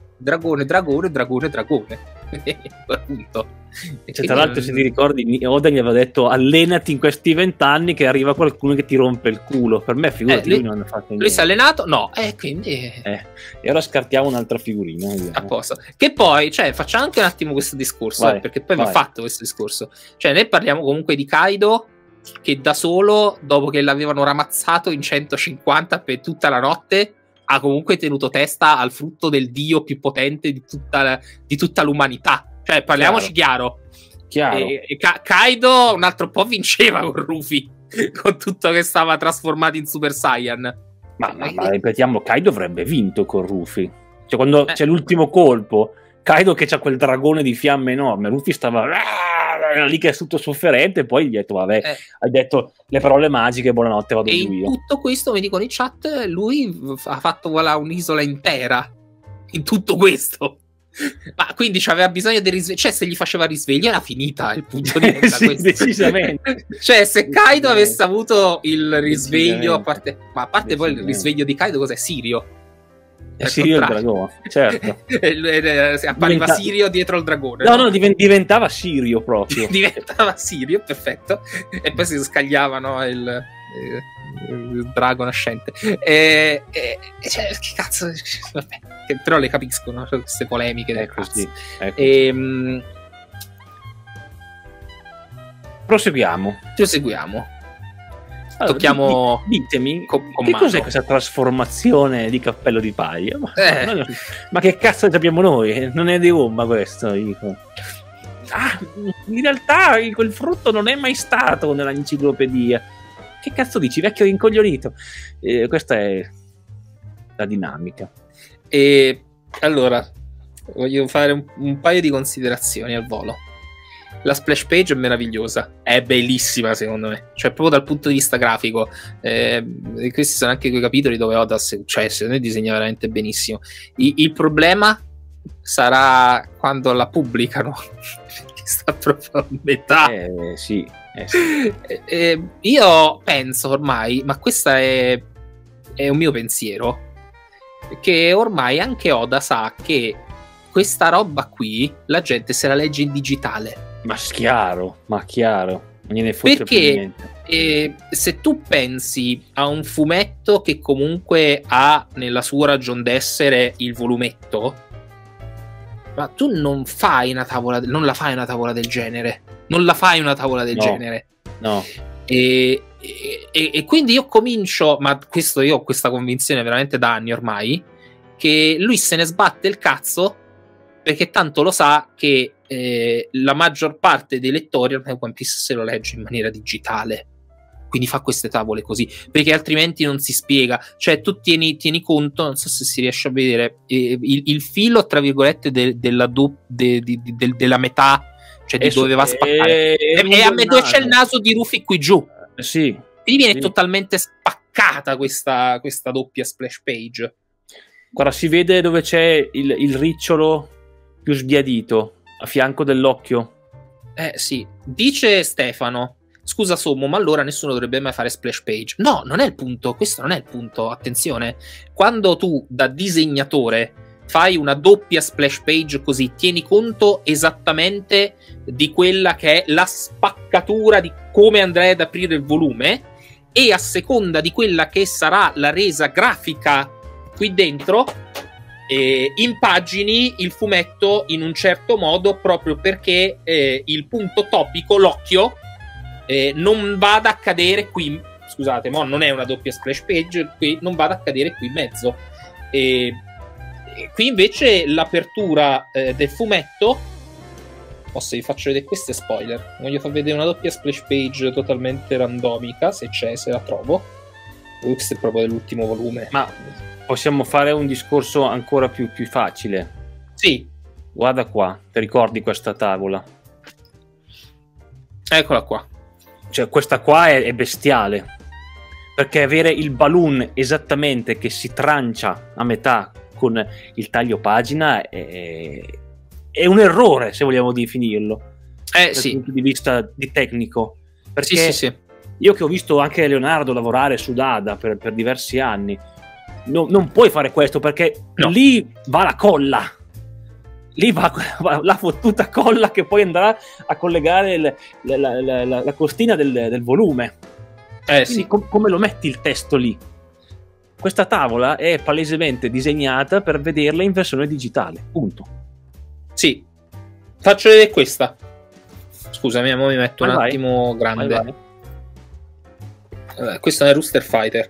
Appunto. Cioè, tra l'altro, se ti ricordi, Oda gli aveva detto allenati in questi 20 anni che arriva qualcuno che ti rompe il culo. Per me, figurati, lui non hanno fatto niente. Lui si è allenato? No, quindi. E ora scartiamo un'altra figurina. A posto. Che poi, cioè, facciamo anche un attimo questo discorso, perché poi va fatto questo discorso. Cioè, noi parliamo comunque di Kaido che da solo, dopo che l'avevano ramazzato in 150 per tutta la notte, ha comunque tenuto testa al frutto del dio più potente di tutta l'umanità. Cioè, parliamoci chiaro. Kaido un altro po' vinceva con Rufy, con tutto che stava trasformato in Super Saiyan. Ma ripetiamo, Kaido avrebbe vinto con Rufy. Cioè, quando c'è l'ultimo colpo, Kaido che c'ha quel dragone di fiamme enorme, Rufy stava lì che è tutto sofferente, e poi gli ha detto vabbè, hai detto le parole magiche, buonanotte, vado giù io. In tutto questo, mi dicono in chat, lui ha fatto un'isola intera in tutto questo. Ma quindi c'aveva bisogno del risveglio. Cioè, se gli faceva risveglio era finita. Il punto di vista sì, decisamente. Cioè, se Kaido avesse avuto il risveglio, a parte poi il risveglio di Kaido, cos'è? Sirio. Sirio il dragone, certo. Appariva Sirio dietro il dragone. No, diventava Sirio proprio. Diventava Sirio, perfetto. E poi si scagliavano il drago nascente. Cioè, che cazzo. Vabbè, però le capiscono queste polemiche del cazzo. Proseguiamo. Allora, tocchiamo. Ditemi che cos'è questa trasformazione di cappello di paglia? Ma che cazzo abbiamo noi? Non è di gomma questo, dico. In realtà quel frutto non è mai stato nell'enciclopedia. Che cazzo dici, vecchio rincoglionito? Questa è la dinamica. E allora voglio fare un paio di considerazioni al volo. La splash page è meravigliosa, è bellissima secondo me, cioè proprio dal punto di vista grafico. Questi sono anche quei capitoli dove Oda, cioè secondo me disegna veramente benissimo. Il problema sarà quando la pubblicano, che sta proprio a metà. Sì. Io penso ormai, ma questo è un mio pensiero, che ormai anche Oda sa che questa roba qui la gente se la legge in digitale. Ma chiaro, non gliene fotte più niente. Se tu pensi a un fumetto che comunque ha nella sua ragion d'essere il volumetto, ma tu non la fai una tavola del genere. No. E quindi io comincio, ma questo io ho questa convinzione veramente da anni ormai, che lui se ne sbatte il cazzo perché tanto lo sa che la maggior parte dei lettori ormai One Piece se lo legge in maniera digitale, quindi fa queste tavole così, perché altrimenti non si spiega. Cioè tu tieni conto, non so se si riesce a vedere il filo tra virgolette della metà, cioè di dove va a spaccare, e a metà c'è il naso di Rufy qui giù, sì, quindi viene totalmente spaccata questa doppia splash page. Guarda, si vede dove c'è il ricciolo più sbiadito, a fianco dell'occhio. Sì, dice Stefano. Scusa Sommo, ma allora nessuno dovrebbe mai fare splash page. No, non è il punto, questo non è il punto, attenzione. Quando tu da disegnatore fai una doppia splash page così, tieni conto esattamente di quella che è la spaccatura di come andrai ad aprire il volume, e a seconda di quella che sarà la resa grafica qui dentro, impagini il fumetto in un certo modo, proprio perché il punto topico, l'occhio, non vada a cadere qui. Scusate, ma non è una doppia splash page, qui non vada a cadere qui in mezzo. Qui invece l'apertura del fumetto, se vi faccio vedere, questo è spoiler, voglio far vedere una doppia splash page totalmente randomica, se c'è, se la trovo. Questo è proprio dell'ultimo volume. Ma possiamo fare un discorso ancora più facile. Sì. Guarda qua, ti ricordi questa tavola? Eccola qua. Cioè, questa qua è bestiale, perché avere il balloon esattamente che si trancia a metà con il taglio pagina è un errore, se vogliamo definirlo, dal punto di vista di tecnico, perché sì. io che ho visto anche Leonardo lavorare su Dada per diversi anni, non puoi fare questo, perché lì va la colla, lì va la fottuta colla che poi andrà a collegare la costina del volume. Quindi come lo metti il testo lì? Questa tavola è palesemente disegnata per vederla in versione digitale, punto. Sì, faccio vedere questa. Scusami, mi metto un attimo grande. Questo è un Rooster Fighter.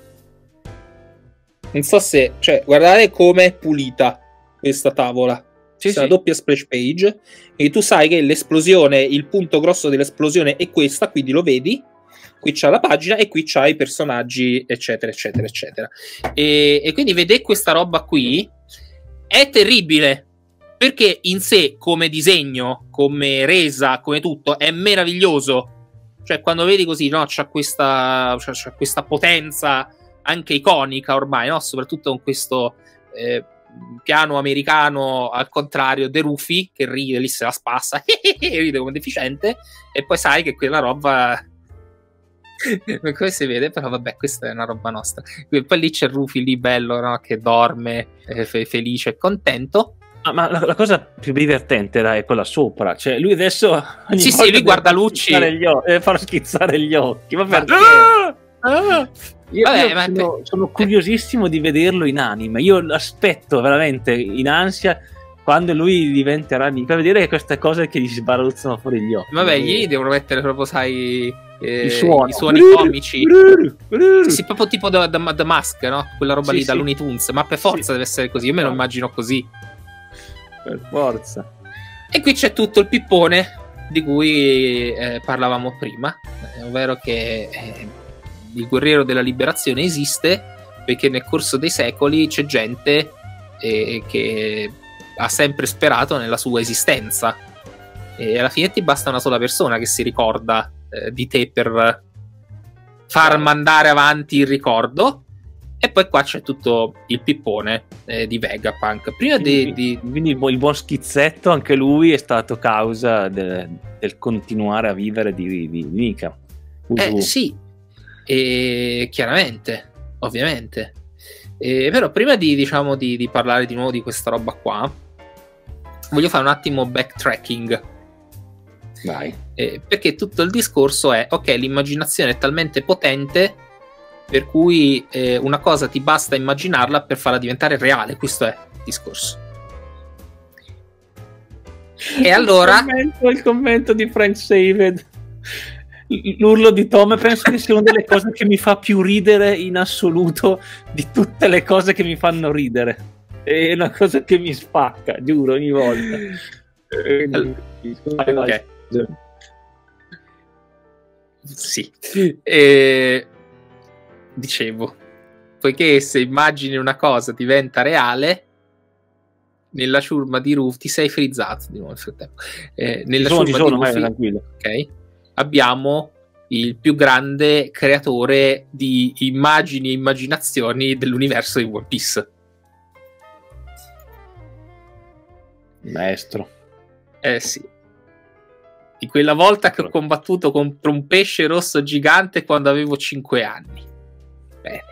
Non so se, cioè, guardate com'è pulita questa tavola. C'è una doppia splash page e tu sai che l'esplosione, il punto grosso dell'esplosione è questa, quindi lo vedi. Qui c'ha la pagina e qui c'ha i personaggi, eccetera, eccetera, eccetera. E quindi vedete questa roba qui è terribile, perché in sé, come disegno, come resa, come tutto, è meraviglioso. Cioè, quando vedi così, no, c'ha questa potenza anche iconica ormai, no? Soprattutto con questo piano americano, al contrario, De Rufy, che ride, lì se la spassa, ride come deficiente, e poi sai che quella roba... come si vede, però vabbè, questa è una roba nostra. Poi lì c'è Rufy lì bello, no? Che dorme, felice e contento. Ma la cosa più divertente è quella sopra, cioè lui adesso sì, lui guarda Lucci e fa schizzare gli occhi. Ma perché? Sono curiosissimo di vederlo in anime. Io aspetto veramente in ansia quando lui diventerà per vedere che queste cose che gli sbaruzzano fuori gli occhi. Vabbè, gli devono mettere proprio, sai, i suoni comici. Sì, proprio tipo The Mask, no? Quella roba lì da Looney Tunes. Ma per forza deve essere così. Io me lo immagino così. Per forza. E qui c'è tutto il pippone di cui parlavamo prima, ovvero che il guerriero della liberazione esiste perché nel corso dei secoli c'è gente che ha sempre sperato nella sua esistenza, e alla fine ti basta una sola persona che si ricorda di te per far mandare avanti il ricordo. E poi qua c'è tutto il pippone di Vegapunk. Prima quindi il buon schizzetto, anche lui è stato causa del continuare a vivere di Nika. Sì, chiaramente, ovviamente. Però prima di parlare di nuovo di questa roba qua, voglio fare un attimo backtracking. Vai. Perché tutto il discorso è, ok, l'immaginazione è talmente potente per cui una cosa ti basta immaginarla per farla diventare reale. Questo è il discorso. E allora il commento di Frank Saved, l'urlo di Tom, penso che sia una delle cose che mi fa più ridere in assoluto di tutte le cose che mi fanno ridere. È una cosa che mi spacca, giuro, ogni volta. Ok. Sì. Dicevo, poiché se immagini una cosa diventa reale, nella ciurma di Rufy ti sei frizzato di nuovo nel frattempo. Nella ciurma di Rufy, ok, abbiamo il più grande creatore di immagini e immaginazioni dell'universo di One Piece. Maestro. Sì. Di quella volta che ho combattuto contro un pesce rosso gigante quando avevo 5 anni. Bene.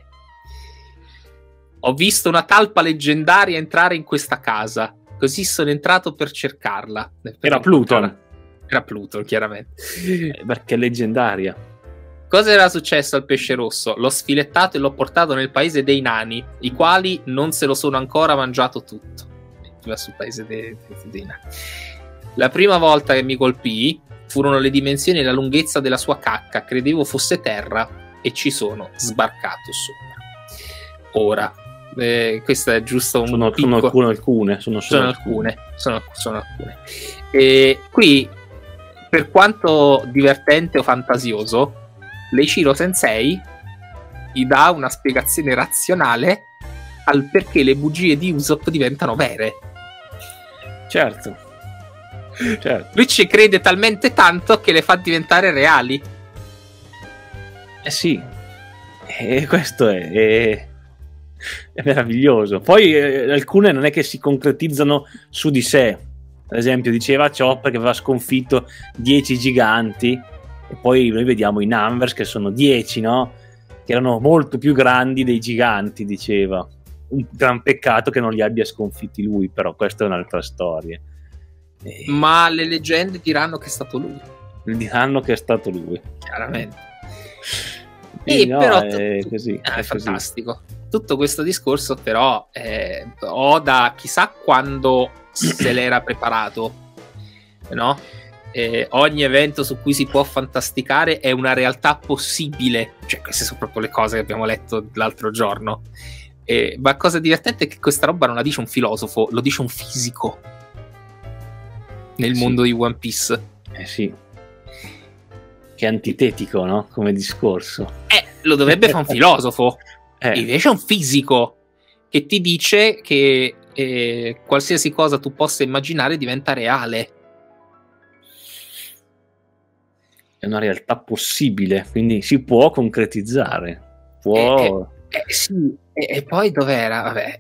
Ho visto una talpa leggendaria entrare in questa casa. Così sono entrato per cercarla. Era Pluton. Era Pluton, chiaramente. Perché è leggendaria. Cosa era successo al pesce rosso? L'ho sfilettato e l'ho portato nel paese dei nani, i quali non se lo sono ancora mangiato tutto. Va sul paese dei nani. La prima volta che mi colpì furono le dimensioni e la lunghezza della sua cacca. Credevo fosse terra e ci sono sbarcato sopra. Ora, questo è giusto sono alcune. Sono alcune. E qui, per quanto divertente o fantasioso, l'Eiichiro Sensei gli dà una spiegazione razionale al perché le bugie di Usopp diventano vere. Certo. Lui ci crede talmente tanto che le fa diventare reali. Sì. E questo è meraviglioso. Poi alcune non è che si concretizzano su di sé. Ad esempio diceva Chopper che aveva sconfitto 10 giganti e poi noi vediamo i Numbers che sono 10, no? Che erano molto più grandi dei giganti, diceva. Un gran peccato che non li abbia sconfitti lui, però questa è un'altra storia. Ma le leggende diranno che è stato lui. Chiaramente. No, però è così. È fantastico. Tutto questo discorso però Oda chissà quando se l'era preparato, no? Ogni evento su cui si può fantasticare è una realtà possibile. Cioè, queste sono proprio le cose che abbiamo letto l'altro giorno. Ma cosa divertente è che questa roba non la dice un filosofo, lo dice un fisico nel mondo di One Piece. Sì. Che è antitetico, no? Come discorso. Lo dovrebbe fare un filosofo. Invece è un fisico che ti dice che qualsiasi cosa tu possa immaginare diventa reale. È una realtà possibile, quindi si può concretizzare. Può... sì, e poi dov'era? Vabbè.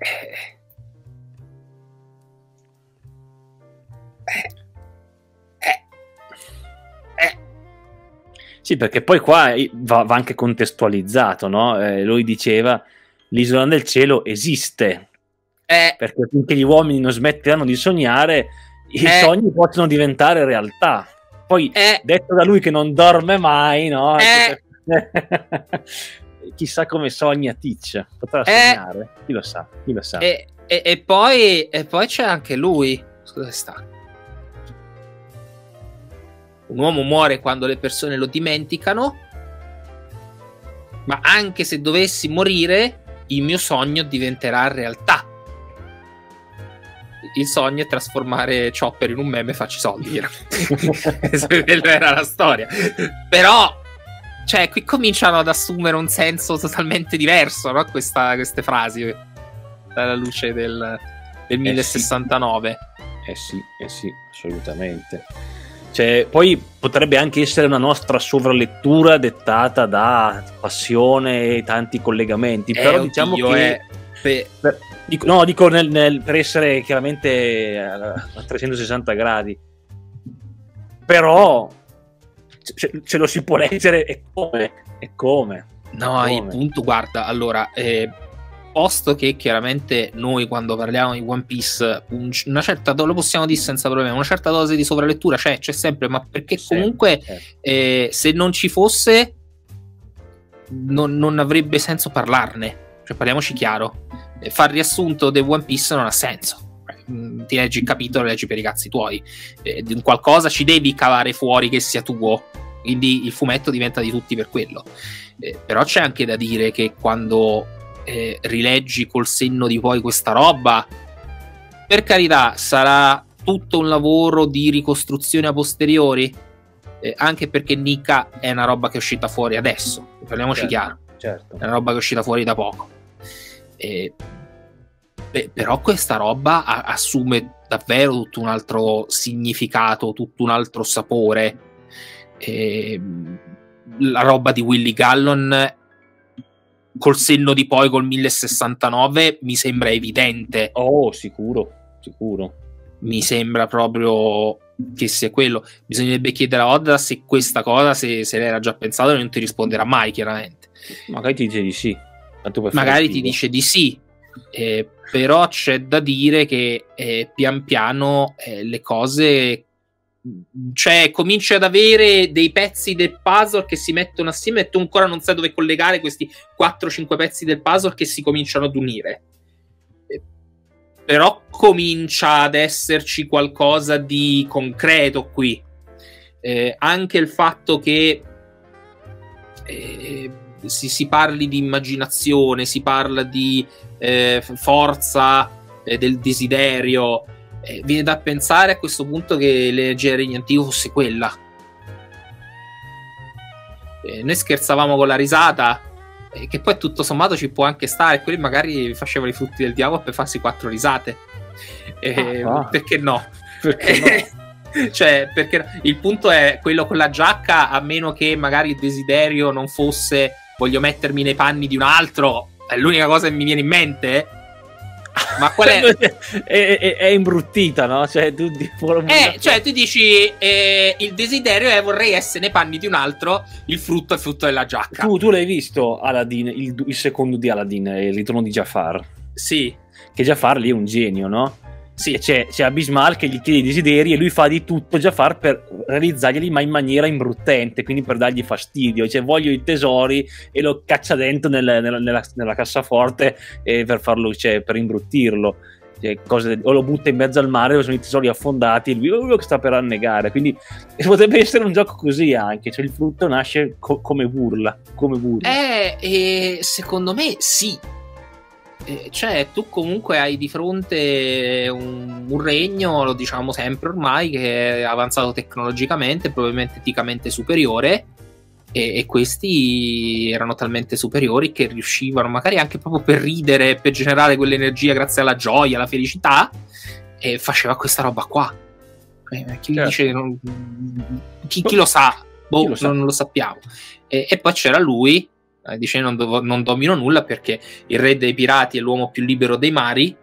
Sì, perché poi qua va anche contestualizzato, no? Lui diceva, l'isola del cielo esiste, perché finché gli uomini non smetteranno di sognare, i sogni possono diventare realtà. Poi, detto da lui che non dorme mai, no? Chissà come sogna Teach, potrà sognare, chi lo sa. E poi c'è anche lui. Dove sta? Un uomo muore quando le persone lo dimenticano, ma anche se dovessi morire, il mio sogno diventerà realtà. Il sogno è trasformare Chopper in un meme e farci soldi. Quella era la storia. Però, cioè, qui cominciano ad assumere un senso totalmente diverso, no? Queste frasi, alla luce del 1069. Sì, assolutamente. Cioè, poi potrebbe anche essere una nostra sovralettura dettata da passione e tanti collegamenti, però diciamo che dico per essere chiaramente a 360 gradi, però ce lo si può leggere e come. No, il punto, guarda, allora, posto che chiaramente noi quando parliamo di One Piece una certa, lo possiamo dire senza problema, una certa dose di sovralettura c'è sempre, ma perché comunque se non ci fosse non avrebbe senso parlarne, cioè parliamoci chiaro, far riassunto di One Piece non ha senso. Ti leggi il capitolo, leggi per i cazzi tuoi, qualcosa ci devi cavare fuori che sia tuo, quindi il fumetto diventa di tutti per quello. Però c'è anche da dire che quando rileggi col senno di poi questa roba, per carità, sarà tutto un lavoro di ricostruzione a posteriori, anche perché Nika è una roba che è uscita fuori adesso, parliamoci chiaro, certo. È una roba che è uscita fuori da poco, però questa roba assume davvero tutto un altro significato, tutto un altro sapore. La roba di Willie Gallon col senno di poi, col 1069, mi sembra evidente. Oh, sicuro. mi sembra proprio che sia quello. Bisognerebbe chiedere a Oda se questa cosa, se lei era già pensato, non ti risponderà mai, chiaramente. Magari ti dice di sì. Magari ti dice di sì, però c'è da dire che pian piano le cose, cioè cominci ad avere dei pezzi del puzzle che si mettono assieme e tu ancora non sai dove collegare questi 4-5 pezzi del puzzle che si cominciano ad unire. Però comincia ad esserci qualcosa di concreto qui. Anche il fatto che si parli di immaginazione, si parla di forza del desiderio, viene da pensare a questo punto che l'energia regnantivo fosse quella. Noi scherzavamo con la risata, che poi tutto sommato ci può anche stare, quelli magari facevano i frutti del diavolo per farsi 4 risate. Perché no? Perché no? Cioè, perché il punto è quello con la giacca, a meno che magari il desiderio non fosse voglio mettermi nei panni di un altro, è l'unica cosa che mi viene in mente. Ma qual è? È imbruttita, no? Cioè tu dici il desiderio è vorrei essere nei panni di un altro, il frutto è il frutto della giacca. Tu l'hai visto Aladdin, il secondo di Aladdin, il ritorno di Jafar? Sì. Che Jafar lì è un genio, no? Sì. C'è Abismal che gli chiede i desideri e lui fa di tutto Jafar per realizzarglieli, ma in maniera imbruttente, quindi per dargli fastidio. Cioè voglio i tesori e lo caccia dentro nella cassaforte per farlo, cioè per imbruttirlo. O lo butta in mezzo al mare dove sono i tesori affondati e lui che sta per annegare. Quindi potrebbe essere un gioco così anche, cioè il frutto nasce come burla. Secondo me sì. Cioè tu comunque hai di fronte un regno, lo diciamo sempre ormai, che è avanzato tecnologicamente, probabilmente eticamente superiore, e questi erano talmente superiori che riuscivano magari anche proprio per ridere, per generare quell'energia grazie alla gioia, alla felicità, e faceva questa roba qua. Chi dice chi lo sa? Boh, lo sa. Non lo sappiamo. E poi c'era lui, dice non domino nulla perché il re dei pirati è l'uomo più libero dei mari.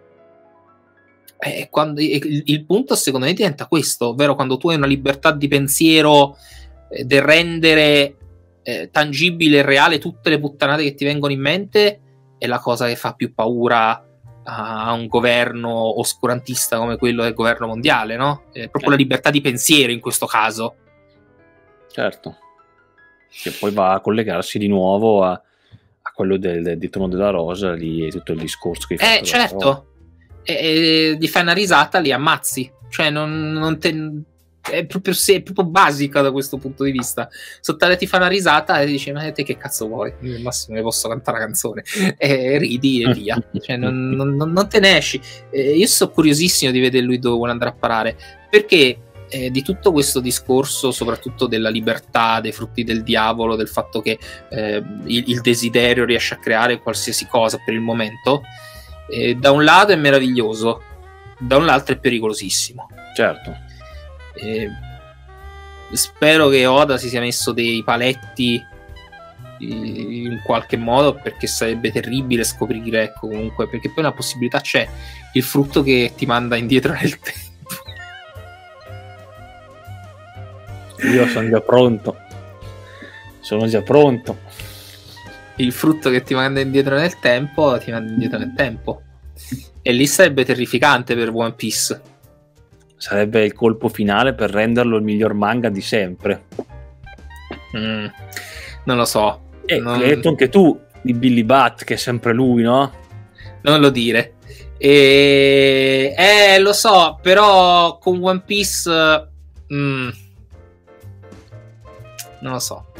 Il punto secondo me diventa questo, ovvero quando tu hai una libertà di pensiero del rendere tangibile e reale tutte le puttanate che ti vengono in mente, è la cosa che fa più paura a un governo oscurantista come quello del governo mondiale, no? È proprio la libertà di pensiero in questo caso. Certo. Che poi va a collegarsi di nuovo a quello del Trono della Rosa, lì è tutto il discorso che hai fatto. Certo, gli fai una risata, li ammazzi, cioè è proprio basica da questo punto di vista. Sottale ti fa una risata e dici ma te che cazzo vuoi? Io al massimo ne posso cantare la canzone e ridi e via. Cioè, non te ne esci. Io sono curiosissimo di vedere lui dove vuole andare a parare, perché di tutto questo discorso, soprattutto della libertà, dei frutti del diavolo, del fatto che il desiderio riesce a creare qualsiasi cosa per il momento, da un lato è meraviglioso, da un altro è pericolosissimo. Certo. Spero che Oda si sia messo dei paletti in qualche modo, perché sarebbe terribile scoprire, ecco, comunque, perché poi una possibilità c'è, il frutto che ti manda indietro nel tempo. Io sono già pronto. Il frutto che ti manda indietro nel tempo ti manda indietro nel tempo, e lì sarebbe terrificante per One Piece. Sarebbe il colpo finale per renderlo il miglior manga di sempre. Non lo so. Hai detto anche tu di Billy Bat, che è sempre lui, no? Non lo dire. Lo so, però con One Piece non lo so.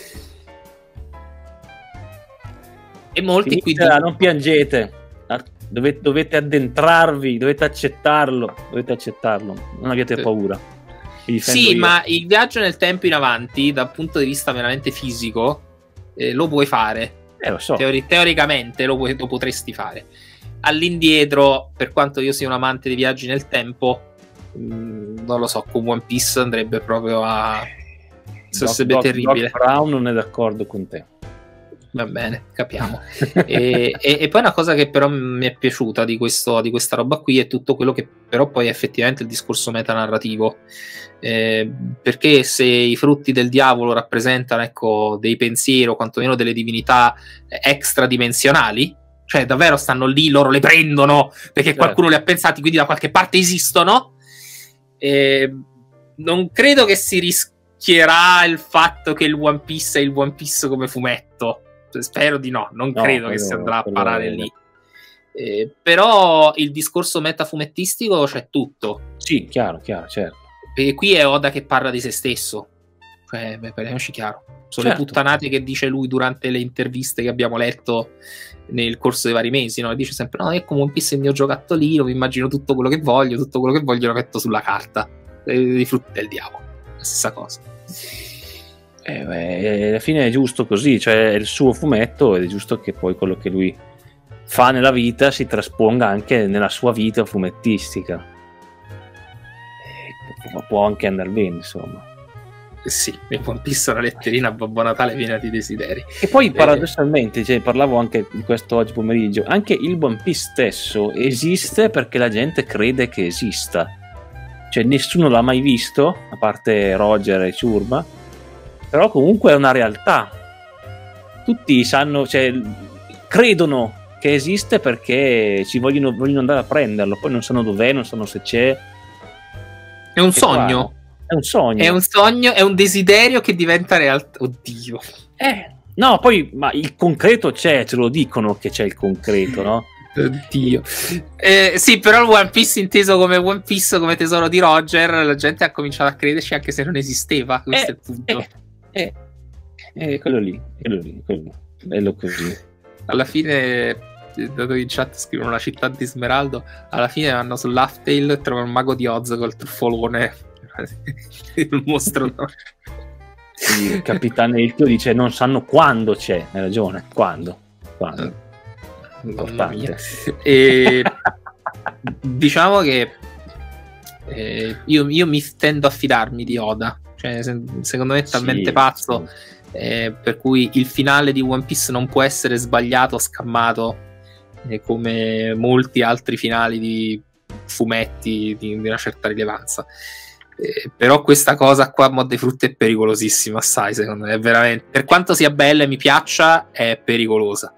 E molti qui non piangete, dovete addentrarvi, dovete accettarlo, non abbiate paura. Sì, io. Ma il viaggio nel tempo in avanti, dal punto di vista veramente fisico, lo puoi fare. Lo so. Teoricamente lo potresti fare. All'indietro, per quanto io sia un amante dei viaggi nel tempo, non lo so, con One Piece andrebbe proprio a... sarebbe terribile. Doc Brown non è d'accordo con te. Va bene, capiamo. E poi una cosa che però mi è piaciuta di questa roba qui è tutto quello che però poi è effettivamente il discorso metanarrativo, perché se i frutti del diavolo rappresentano, ecco, dei pensieri o quantomeno delle divinità extradimensionali, cioè davvero stanno lì, loro le prendono perché qualcuno le ha pensati, quindi da qualche parte esistono, non credo che si rischierà il fatto che il One Piece è il One Piece come fumetto. Spero di no, non credo che si andrà a parare lì. Però il discorso metafumettistico c'è tutto. Sì, chiaro, certo. Perché qui è Oda che parla di se stesso. Cioè, parliamoci chiaro. Sono le puttanate che dice lui durante le interviste che abbiamo letto nel corso dei vari mesi, no? E dice sempre, no, è come One Piece è il mio giocattolino, mi immagino tutto quello che voglio lo metto sulla carta. I frutti del diavolo. La stessa cosa. Alla fine è giusto così, cioè è il suo fumetto ed è giusto che poi quello che lui fa nella vita si trasponga anche nella sua vita fumettistica. Può anche andare bene, insomma. Sì, in One Piece una letterina a Babbo Natale piena di desideri. E poi paradossalmente, cioè, parlavo anche di questo oggi pomeriggio, anche il One Piece stesso esiste perché la gente crede che esista. Cioè nessuno l'ha mai visto, a parte Roger e Ciurma, però comunque è una realtà. Tutti sanno, cioè, credono che esiste perché ci vogliono andare a prenderlo, poi non sanno dov'è, non sanno se c'è. È un sogno. È un sogno. È un sogno, è un desiderio che diventa realtà. Oddio. No, poi, ma il concreto c'è, ce lo dicono che c'è il concreto, no? Oddio. Sì, però il One Piece inteso come One Piece, come tesoro di Roger, la gente ha cominciato a crederci anche se non esisteva. Questo è il punto. Quello lì. Bello così. Alla fine, dato che in chat scrivono la città di Smeraldo, alla fine vanno sull'Halfdale e trovano il mago di Oz col truffolone. Il mostro. Sì, il capitano Elchio dice non sanno quando c'è, hai ragione, quando. Importante. E diciamo che io mi tendo a fidarmi di Oda, cioè, secondo me è talmente pazzo, per cui il finale di One Piece non può essere sbagliato, scammato, come molti altri finali di fumetti di una certa rilevanza. Però questa cosa qua a Mo' dei Frutti è pericolosissima, assai, secondo me, è veramente, per quanto sia bella e mi piaccia, è pericolosa.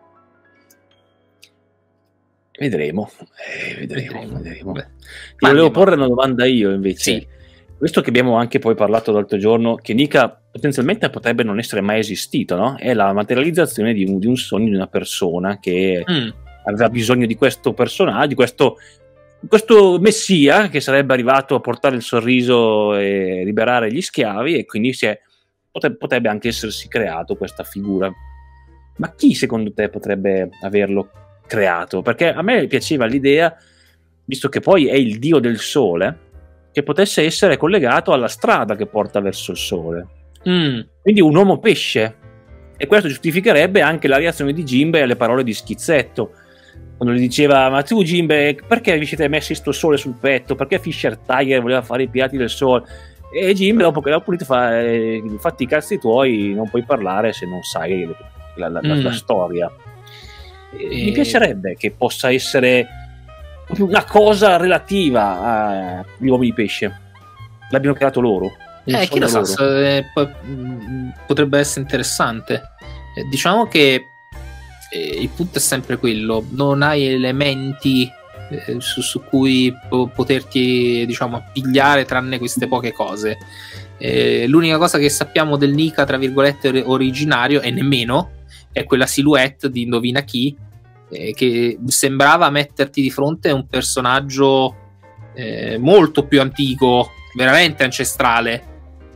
Vedremo. Ti volevo porre una domanda io invece. Sì. Questo che abbiamo anche poi parlato l'altro giorno, che Nika potenzialmente potrebbe non essere mai esistito, no? È la materializzazione di un sogno di una persona che aveva bisogno di questo personaggio, di questo messia che sarebbe arrivato a portare il sorriso e liberare gli schiavi, e quindi potrebbe anche essersi creato questa figura. Ma chi secondo te potrebbe averlo creato? Perché a me piaceva l'idea, visto che poi è il dio del sole, che potesse essere collegato alla strada che porta verso il sole. Quindi un uomo pesce, e questo giustificherebbe anche la reazione di Jinbe alle parole di Schizzetto, quando gli diceva: ma tu Jinbe, perché vi siete messi sto sole sul petto? Perché Fisher Tiger voleva fare i pirati del sole? E Jinbe, dopo che l'ha pulito, fa: fatti i cazzi tuoi, non puoi parlare se non sai la storia. Mi piacerebbe che possa essere una cosa relativa agli uomini pesce, l'abbiano creato loro. Chi lo sa, potrebbe essere interessante. Diciamo che il punto è sempre quello: non hai elementi su cui poterti, diciamo, appigliare tranne queste poche cose. L'unica cosa che sappiamo del Nika, tra virgolette, originario, e nemmeno, è quella silhouette di indovina chi, che sembrava metterti di fronte a un personaggio molto più antico, veramente ancestrale,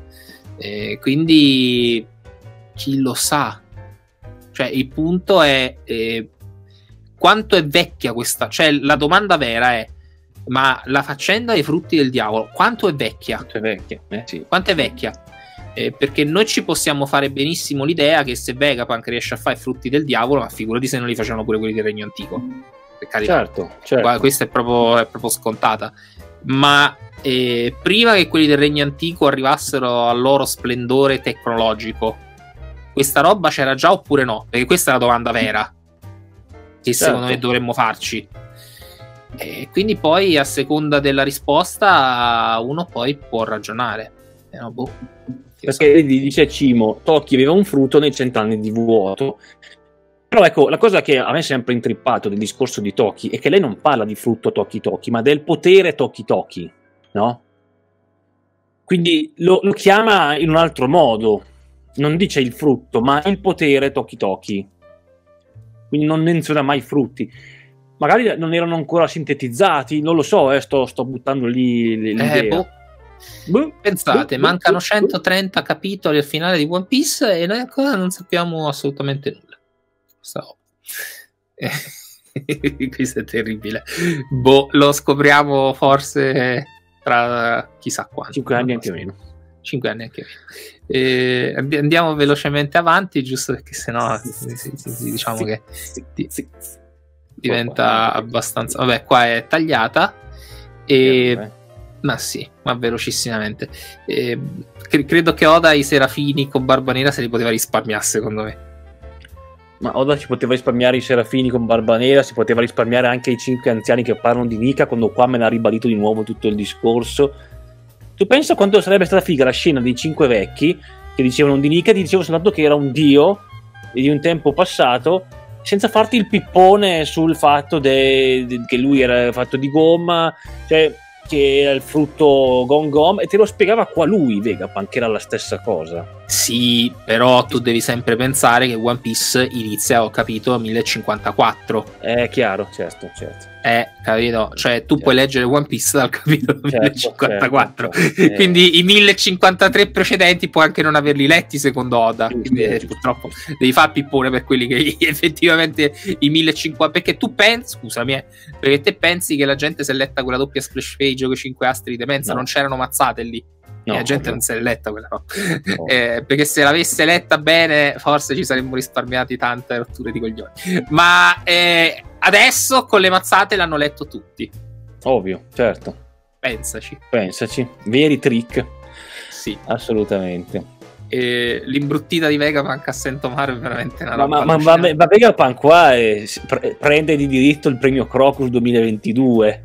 quindi chi lo sa. Cioè il punto è quanto è vecchia questa, cioè la domanda vera è: ma la faccenda dei frutti del diavolo quanto è vecchia? Quanto è vecchia? Sì. Quanto è vecchia? Perché noi ci possiamo fare benissimo l'idea che se Vegapunk riesce a fare i frutti del diavolo, ma figurati se non li facevano pure quelli del Regno Antico. Per carità. Certo. Questa è proprio scontata. Ma prima che quelli del Regno Antico arrivassero al loro splendore tecnologico, questa roba c'era già oppure no? Perché questa è la domanda vera che secondo me dovremmo farci. E quindi poi a seconda della risposta uno poi può ragionare. No, boh. Perché vedi, dice Cimo, Tolkien aveva un frutto nei 100 anni di vuoto. Però ecco, la cosa che a me è sempre intrippato del discorso di Tolkien è che lei non parla di frutto Toki, ma del potere Toki, no? Quindi lo chiama in un altro modo. Non dice il frutto, ma il potere Toki. Quindi non menziona mai i frutti. Magari non erano ancora sintetizzati, non lo so, sto buttando lì l'idea. Pensate, mancano 130 capitoli al finale di One Piece e noi ancora non sappiamo assolutamente nulla. Questo è terribile. Boh, lo scopriamo forse tra chissà quanto. 5 anni anche meno. 5 anni anche meno. Andiamo velocemente avanti, giusto perché sennò diciamo che diventa abbastanza. Vabbè, qua è tagliata. Ma sì, ma velocissimamente. Credo che Oda i serafini con barba nera se li poteva risparmiare, secondo me. Ma Oda ci poteva risparmiare i serafini con barba nera, si poteva risparmiare anche i 5 anziani che parlano di Nika, quando qua me l'ha ribadito di nuovo tutto il discorso. Tu pensa quanto sarebbe stata figa la scena dei 5 vecchi che dicevano di Nika, ti dicevano soltanto che era un dio di un tempo passato, senza farti il pippone sul fatto che lui era fatto di gomma, cioè che era il frutto Gom, e te lo spiegava qua lui, Vegapunk, che era la stessa cosa. Sì, però tu devi sempre pensare che One Piece inizia, ho capito, 1054. Chiaro, certo. Capito? Cioè tu puoi leggere One Piece dal capitolo 1054. Certo. Quindi i 1053 precedenti puoi anche non averli letti secondo Oda. Quindi, purtroppo devi fare pippone per quelli che effettivamente i 1050. Perché tu pensi, scusami, perché te pensi che la gente si è letta quella doppia splash page con 5 astri di pensa, non c'erano mazzate lì. La gente non se l'è letta quella roba. Perché se l'avesse letta bene forse ci saremmo risparmiati tante rotture di coglioni. Ma adesso con le mazzate l'hanno letto tutti. Ovvio, certo. Pensaci. Veri trick. Sì, assolutamente. L'imbruttita di Vegapunk a Sentomare è veramente una roba. Ma Vegapunk qua prende di diritto il premio Crocus 2022.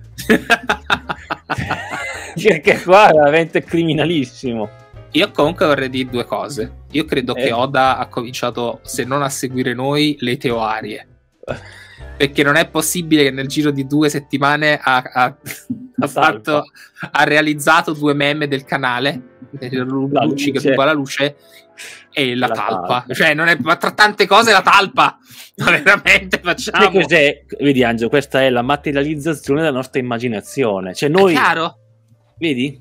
Perché qua è veramente criminalissimo. Io comunque vorrei dire due cose. Io credo che Oda ha cominciato, se non a seguire noi, le teorie. Perché non è possibile che nel giro di 2 settimane ha realizzato 2 meme del canale, Lucci che ruba la luce e la talpa. Cioè non è, ma tra tante cose la talpa. Ma veramente facciamo. Che cos'è? Vedi Angelo, questa è la materializzazione della nostra immaginazione. Cioè noi, è chiaro? Vedi?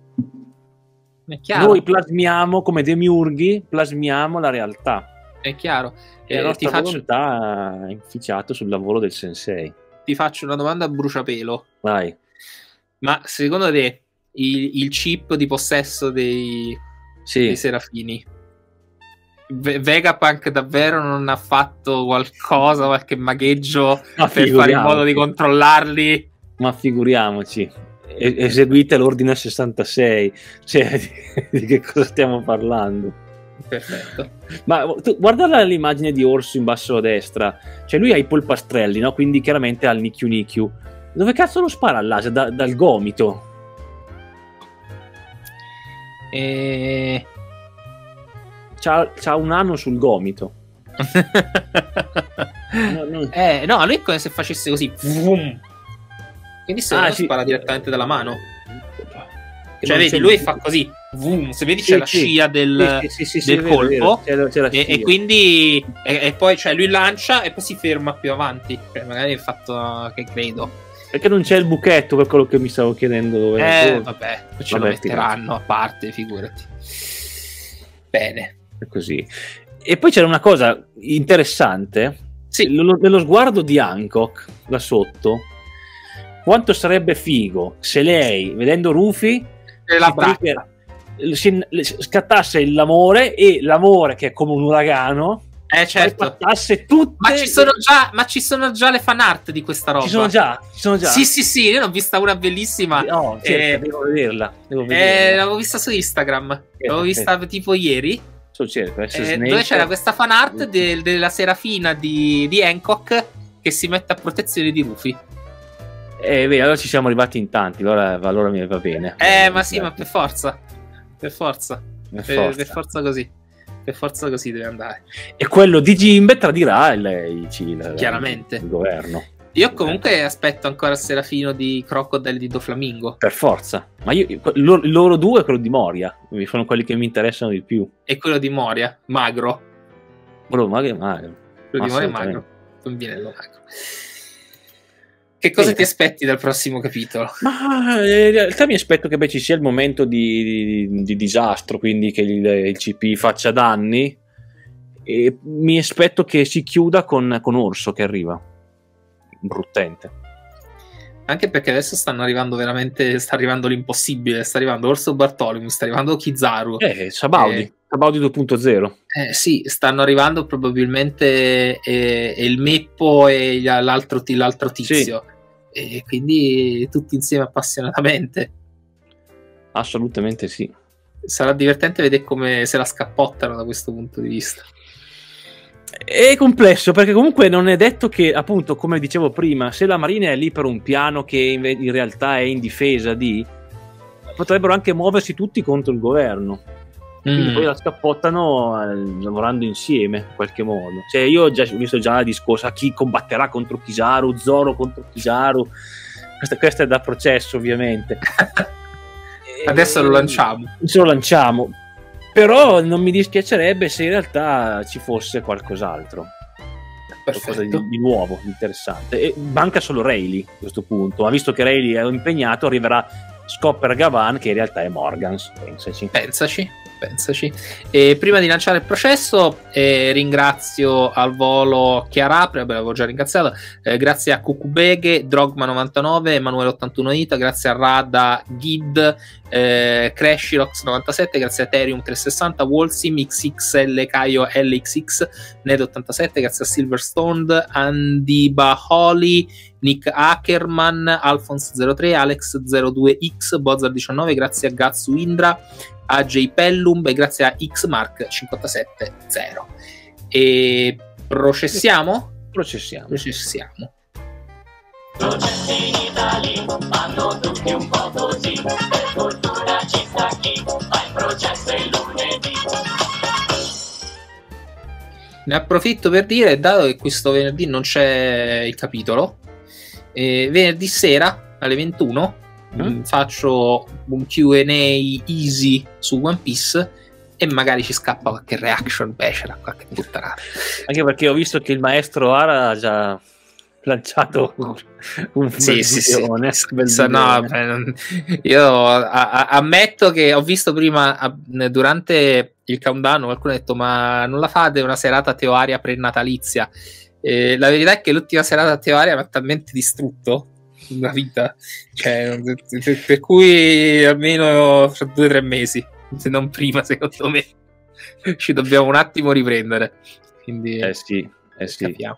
È chiaro. Noi plasmiamo come demiurghi, plasmiamo la realtà. È chiaro. E la nostra volontà è inficiato sul lavoro del sensei. Ti faccio una domanda a bruciapelo. Vai. Ma secondo te il chip di possesso dei serafini, Vegapunk davvero non ha fatto qualcosa, qualche magheggio per fare in modo di controllarli? Ma figuriamoci. Eseguite l'ordine 66. Cioè, di che cosa stiamo parlando? Perfetto. Ma tu, guarda l'immagine di Orso in basso a destra, cioè lui ha i polpastrelli, no? Quindi chiaramente ha il Nikyu. Dove cazzo lo spara il laser? Dal gomito? C'ha un anno sul gomito. No, lui è come se facesse così. Vroom. Quindi se lo spara direttamente dalla mano. Cioè vedi, lui fa così. Vroom. Se vedi c'è la scia del colpo. E quindi e poi cioè, lui lancia e poi si ferma più avanti. Cioè, magari è fatto che credo. Perché non c'è il buchetto, per quello che mi stavo chiedendo dove. Vabbè, ce lo metteranno a parte, figurati. Bene. È così. E poi c'era una cosa interessante. Sì. Nello sguardo di Hancock, là sotto, quanto sarebbe figo se lei, vedendo Rufy, scattasse l'amore, e l'amore che è come un uragano, certo, tutte. Ma ci sono già le fan art di questa roba. Ci sono già. Sì, io ne ho vista una bellissima. No, certo, devo vederla. L'avevo vista su Instagram. L'avevo vista tipo ieri. cerco, dove c'era questa fan art della serafina di Hancock che si mette a protezione di Rufy. Beh, allora ci siamo arrivati in tanti, allora mi va bene. Ma sì, ma per forza così. Per forza così deve andare. E quello di Jimbe tradirà chiaramente il governo. Io comunque aspetto ancora il serafino di Crocodile di Doflamingo. Per forza. Ma loro due e quello di Moria sono quelli che mi interessano di più. E quello di Moria, magro. Quello magro. Quello di Moria è magro. Tombinello magro. Che cosa ti aspetti dal prossimo capitolo? Ma in realtà mi aspetto che ci sia il momento di disastro, quindi che il CP faccia danni, e mi aspetto che si chiuda con Orso che arriva. Bruttente. Anche perché adesso sta arrivando l'impossibile, sta arrivando Orso Bartolomeo, sta arrivando Kizaru. Sabaudi 2.0. Sì, stanno arrivando probabilmente il Meppo e l'altro tizio. Sì. E quindi tutti insieme appassionatamente. Assolutamente sì. Sarà divertente vedere come se la scappottano da questo punto di vista. È complesso perché comunque non è detto che, appunto, come dicevo prima, se la Marina è lì per un piano che in realtà è in difesa potrebbero anche muoversi tutti contro il governo. Quindi poi la scappottano lavorando insieme in qualche modo. Cioè, io ho visto già la discorsa chi combatterà contro Kizaru, Zoro contro Kizaru. Questo è da processo, ovviamente. Adesso lo lanciamo. Però non mi dispiacerebbe se in realtà ci fosse qualcos'altro. Qualcosa di nuovo, interessante. E manca solo Rayleigh a questo punto. Ma visto che Rayleigh è impegnato, arriverà Scopper Gavan, che in realtà è Morgans. Pensaci. E prima di lanciare il processo, ringrazio al volo Chiara, l'avevo già ringraziato, grazie a Kukubeghe, Drogma99, Emanuele 81 Ita, grazie a Rada, Gid, Crashirox 97, grazie a Ethereum 360, Wolsim, XXL Caio LXX, Ned 87, grazie a Silverstone, Andy Baholi, Nick Ackerman, Alphonse 03, Alex 02X, Bozar 19, grazie a Gatsu Indra, a J Pellum e grazie a Xmark 570. E processiamo? Processiamo. Processi in Italia vanno tutti un po' così, per fortuna ci sta chi fa il processo il lunedì. Ne approfitto per dire, dato che questo venerdì non c'è il capitolo, venerdì sera alle 21 faccio un Q&A easy su One Piece e magari ci scappa qualche reaction becera, qualche puttanata. Anche perché ho visto che il maestro Ara ha già lanciato un videone. Io ammetto che ho visto prima durante il countdown qualcuno ha detto ma non la fate una serata teoaria prenatalizia? La verità è che l'ultima serata teoaria mi ha talmente distrutto la vita, cioè, per cui almeno 2 o 3 mesi, se non prima, secondo me ci dobbiamo un attimo riprendere, quindi sì. Capiamo.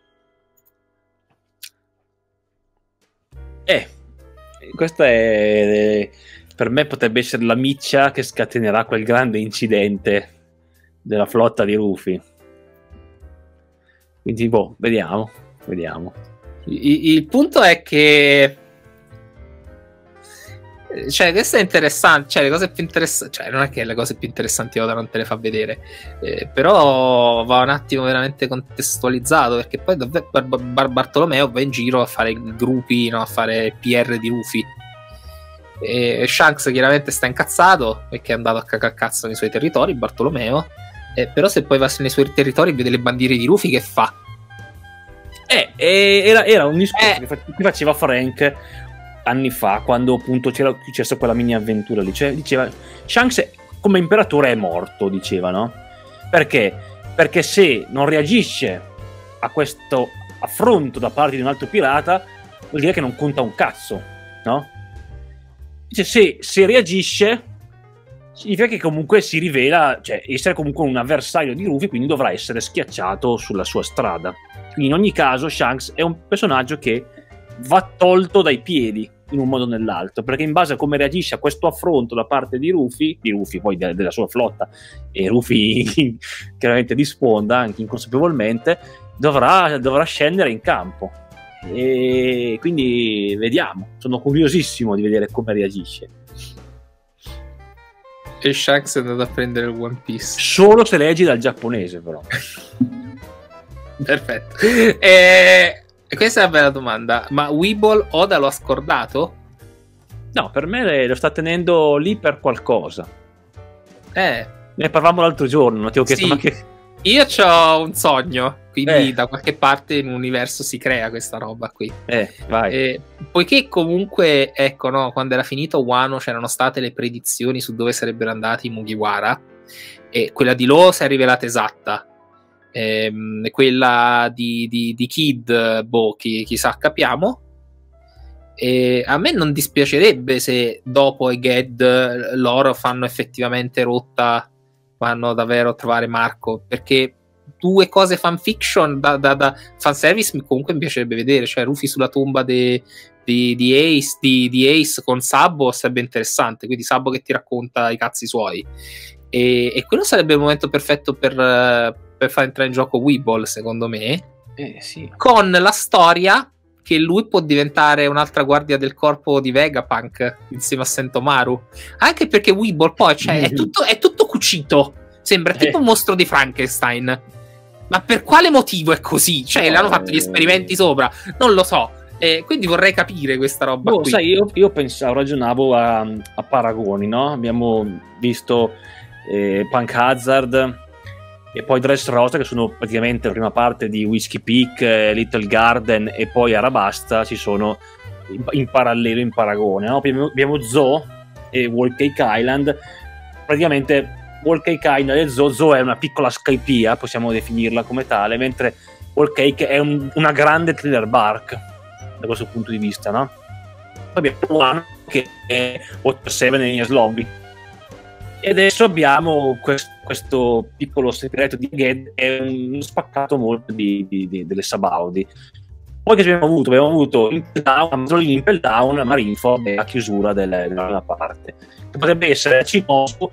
Questa è per me potrebbe essere la miccia che scatenerà quel grande incidente della flotta di Rufy, quindi vediamo. Il punto è che questo è interessante, le cose più interessanti, non è che le cose più interessanti Oda non te le fa vedere, però va un attimo veramente contestualizzato, perché poi Bartolomeo va in giro a fare gruppi, a fare PR di Rufy, e Shanks chiaramente sta incazzato perché è andato a cacare cazzo nei suoi territori, Bartolomeo, però se poi va nei suoi territori e vede le bandiere di Rufy, che fa? Era un discorso che faceva Frank anni fa, quando appunto c'era successa quella mini avventura lì, cioè diceva Shanks come imperatore è morto, diceva, no? Perché se non reagisce a questo affronto da parte di un altro pirata vuol dire che non conta un cazzo, no? Dice se reagisce significa che comunque si rivela, cioè essere comunque un avversario di Rufy, quindi dovrà essere schiacciato sulla sua strada. Quindi in ogni caso Shanks è un personaggio che va tolto dai piedi, in un modo o nell'altro, perché in base a come reagisce a questo affronto da parte di Rufy poi della sua flotta, e Rufy chiaramente di sponda anche inconsapevolmente, dovrà scendere in campo. E quindi vediamo, sono curiosissimo di vedere come reagisce. E Shanks è andato a prendere il One Piece solo se leggi dal giapponese, però. Perfetto. E questa è una bella domanda, ma Weeble Oda lo ha scordato? No, per me lo sta tenendo lì per qualcosa. Ne parlavamo l'altro giorno, ti ho chiesto, sì. ma che... Io ho un sogno, quindi da qualche parte in un universo si crea questa roba qui. Vai. Poiché comunque, ecco, no, quando era finito Wano c'erano state le predizioni su dove sarebbero andati i Mugiwara, e quella di Law si è rivelata esatta. Quella di Kid, chissà, capiamo. E a me non dispiacerebbe se dopo Egghead loro fanno effettivamente rotta, vanno davvero a trovare Marco, perché due cose fanfiction da fanservice comunque mi piacerebbe vedere, cioè Rufy sulla tomba di Ace con Sabo sarebbe interessante, quindi Sabo che ti racconta i cazzi suoi, e quello sarebbe il momento perfetto per far entrare in gioco Weeble, secondo me, sì. con la storia che lui può diventare un'altra guardia del corpo di Vegapunk insieme a Sentomaru, anche perché Weeble poi è tutto cucito, sembra tipo un mostro di Frankenstein, ma per quale motivo è così? Cioè l'hanno fatto gli esperimenti sopra, non lo so, quindi vorrei capire questa roba qui. Sai, io pensavo, ragionavo a paragoni, no? Abbiamo visto Punk Hazard e poi Dressrosa, che sono praticamente la prima parte di Whiskey Peak, Little Garden, e poi Arabasta ci sono in parallelo, in paragone, no? Abbiamo Zoo e Whole Cake Island. Praticamente Whole Cake Island e Zoo è una piccola Skypiea, possiamo definirla come tale, mentre Whole Cake è una grande thriller bark da questo punto di vista, no? Poi abbiamo One che è 8-7 Years Lobby, e adesso abbiamo questo piccolo segreto di Egghead, è un spaccato molto delle Sabaudi. Poi che abbiamo avuto Impel Down, Marineford e la chiusura della prima parte, che potrebbe essere Cimosu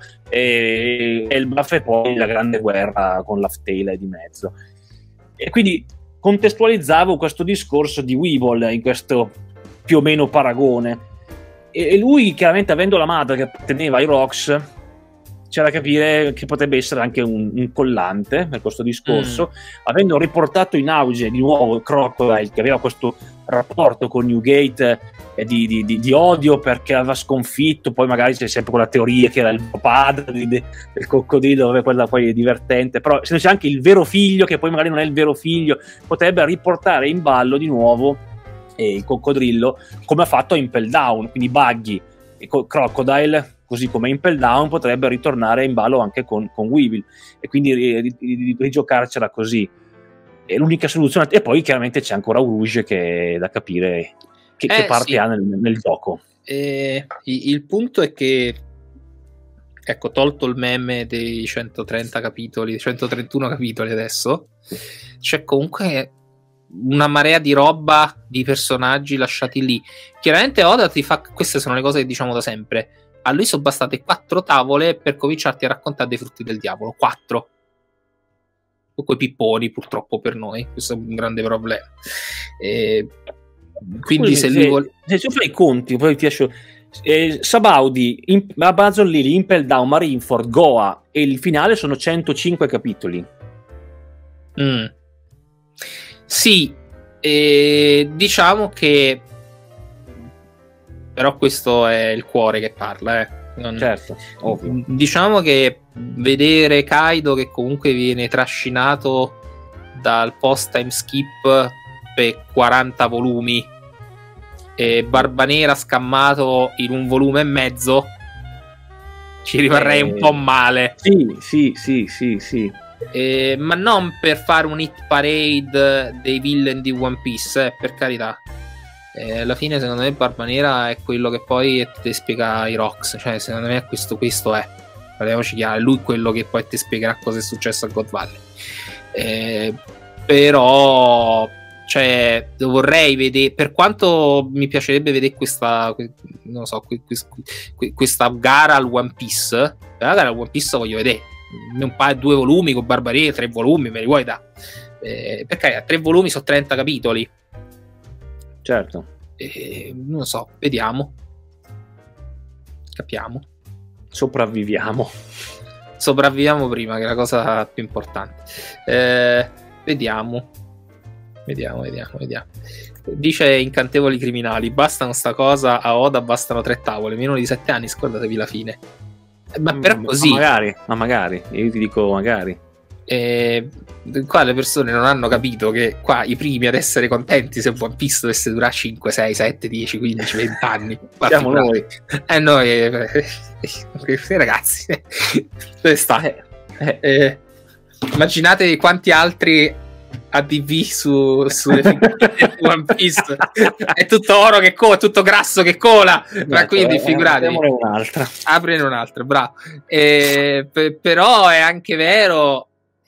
e Elbaf, e poi la grande guerra con Laugh Tale di mezzo. E quindi contestualizzavo questo discorso di Weeble in questo più o meno paragone, e lui, chiaramente, avendo la madre che apparteneva ai Rocks, c'è da capire che potrebbe essere anche un collante per questo discorso, avendo riportato in auge di nuovo Crocodile, che aveva questo rapporto con Newgate di odio perché aveva sconfitto, poi magari c'è sempre quella teoria che era il padre del coccodrillo, quella poi è divertente, però se c'è anche il vero figlio, che poi magari non è il vero figlio, potrebbe riportare in ballo di nuovo il coccodrillo, come ha fatto a Impel Down, quindi Buggy e Crocodile, così come Impel Down, potrebbe ritornare in ballo anche con Weevil, e quindi rigiocarcela così. È l'unica soluzione. E poi chiaramente c'è ancora Rouge, che è da capire che parte ha nel gioco. Il punto è che, ecco, tolto il meme dei 130 capitoli, 131 capitoli adesso, c'è comunque una marea di roba, di personaggi lasciati lì. Chiaramente Oda ti fa, queste sono le cose che diciamo da sempre, a lui sono bastate 4 tavole per cominciarti a raccontare dei frutti del diavolo. 4 coi pipponi, purtroppo per noi, questo è un grande problema. Quindi se tu fai i conti, poi ti lascio Sabaudi, Amazon Lily, Impel Down, Marineford, Goa, e il finale sono 105 capitoli. Sì, diciamo che però questo è il cuore che parla, certo, ovvio. Diciamo che vedere Kaido che comunque viene trascinato dal post time skip per 40 volumi e Barbanera scammato in un volume e mezzo, ci rimarrei un po' male. Sì. Ma non per fare un hit parade dei villain di One Piece, per carità. Alla fine secondo me Barbanera è quello che poi ti spiega i Rocks, cioè secondo me questo è, parliamoci chiaro, lui è quello che poi ti spiegherà cosa è successo a God Valley. Però Cioè, vorrei vedere, per quanto mi piacerebbe vedere questa, non so, questa gara al One Piece, la gara al One Piece voglio vedere un paio, 2 volumi con Barbarie, 3 volumi, me li vuoi da? Perché 3 volumi sono 30 capitoli. Certo. Non so, vediamo. Capiamo. Sopravviviamo Prima, che è la cosa più importante. Vediamo. Dice Incantevoli Criminali: bastano sta cosa, a Oda bastano 3 tavole, meno di 7 anni, scordatevi la fine. Ma però così. Ma magari, io ti dico magari. Qua le persone non hanno capito che qua i primi ad essere contenti se One Piece dovesse durare 5, 6, 7, 10, 15, 20 anni. Siamo noi. Noi ragazzi, dove sta? Immaginate quanti altri ADV sulle figure di One Piece. È tutto oro che cola, tutto grasso che cola. Ma quindi figuratevi. Aprene un'altra, bravo. Però è anche vero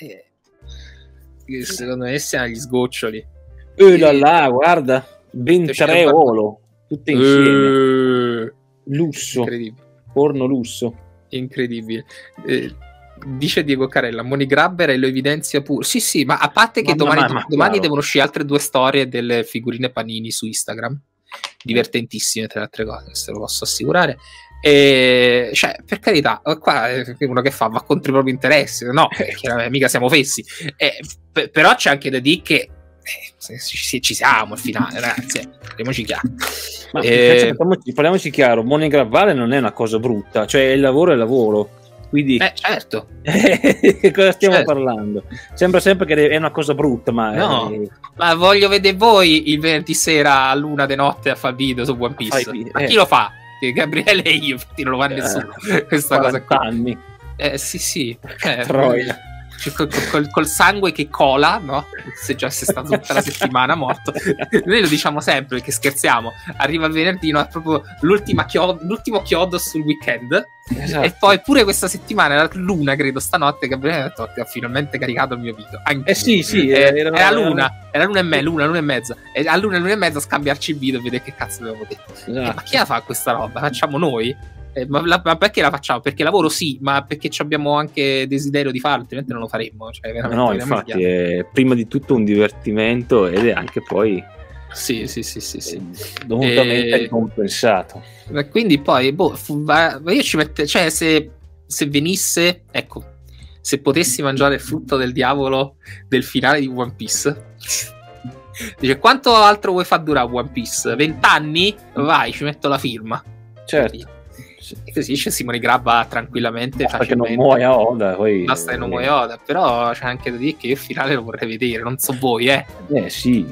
che secondo me siamo agli sgoccioli. Là, guarda, ben 3 olo tutte insieme. Lusso, incredibile. Porno lusso, incredibile. Dice Diego Carella, Money Grabber e lo evidenzia pure. Sì, ma a parte che domani devono uscire altre 2 storie delle figurine Panini su Instagram, divertentissime tra le altre cose, se lo posso assicurare. Cioè, per carità, qua uno che va contro i propri interessi, no, mica siamo fessi. Però c'è anche da dire che ci siamo al finale, ragazzi, parliamoci chiaro. Parliamoci chiaro, Money Grabber non è una cosa brutta, cioè il lavoro è lavoro. Quindi, certo. Che cosa stiamo parlando? Sembra sempre che è una cosa brutta, ma no. Ma voglio vedere voi il venerdì sera a luna di notte a fare video su One Piece. Ma chi lo fa? Gabriele e io, infatti non lo fa nessuno. Questa cosa qua. Anni. Sì. Troia. Col sangue che cola, no? Se già sei stato tutta la settimana morto. Noi lo diciamo sempre perché scherziamo. Arriva il venerdì, no? È proprio l'ultimo chiodo sul weekend. Esatto. E poi pure questa settimana era luna, credo, stanotte Gabriele ha finalmente caricato il mio video. Era l'una e mezza. E a l'una e mezza scambiarci il video e vedere che cazzo avevo detto. Esatto. Ma chi la fa questa roba? Facciamo noi? Ma perché la facciamo? Perché lavoro sì, ma perché abbiamo anche desiderio di farlo, altrimenti non lo faremmo. Cioè, no, infatti è prima di tutto un divertimento ed è anche poi sì. dovutamente ricompensato. Quindi poi io ci metto, cioè se venisse, ecco, se potessi mangiare il frutto del diavolo del finale di One Piece, dice: quanto altro vuoi far durare One Piece? 20 anni? Vai, ci metto la firma. Certo. E così c'è Simone Grabba tranquillamente, basta che non muoia Oda, poi basta che non muoia Oda. Però c'è anche da dire che io il finale lo vorrei vedere, non so voi. Sì.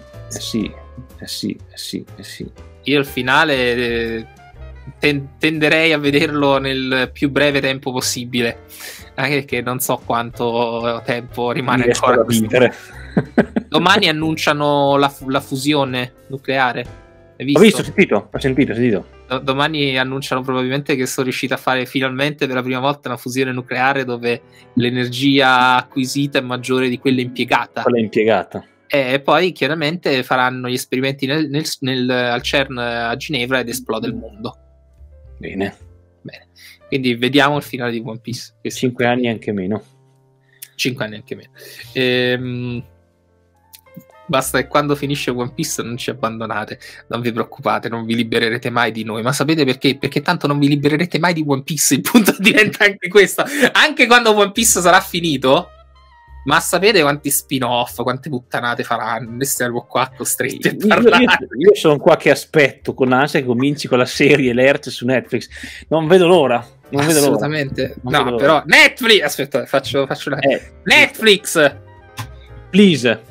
Io il finale tenderei a vederlo nel più breve tempo possibile, anche perché non so quanto tempo rimane ancora a vivere. Domani annunciano la fusione nucleare. Ho visto, ho sentito. Domani annunciano probabilmente che sono riusciti a fare finalmente per la prima volta una fusione nucleare dove l'energia acquisita è maggiore di quella impiegata. E poi chiaramente faranno gli esperimenti al CERN a Ginevra ed esplode il mondo. Bene. Quindi vediamo il finale di One Piece. 5 anni anche meno. 5 anni anche meno. Basta che quando finisce One Piece non ci abbandonate, non vi preoccupate, non vi libererete mai di noi. Ma sapete perché? Perché tanto non vi libererete mai di One Piece, il punto diventa anche questo. Anche quando One Piece sarà finito, ma sapete quanti spin-off, quante puttanate faranno? Noi stiamo qua costretti a parlare. Io sono qua che aspetto con ansia che cominci con la serie L'Hertz su Netflix. Non vedo l'ora. Assolutamente. No, però Netflix, aspetta, faccio una Netflix. Please.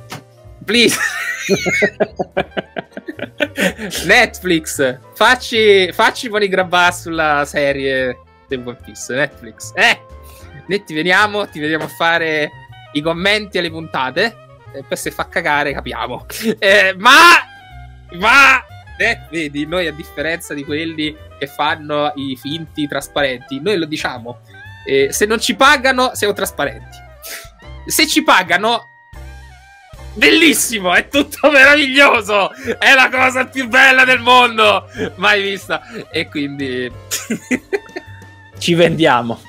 Netflix, facci Money Grabber sulla serie di One Piece. Netflix, noi ti vediamo a fare i commenti alle puntate e poi se fa cagare capiamo. Ma vedi, noi a differenza di quelli che fanno i finti trasparenti, noi lo diciamo, se non ci pagano siamo trasparenti, se ci pagano bellissimo, è tutto meraviglioso, è la cosa più bella del mondo mai vista, e quindi ci vendiamo.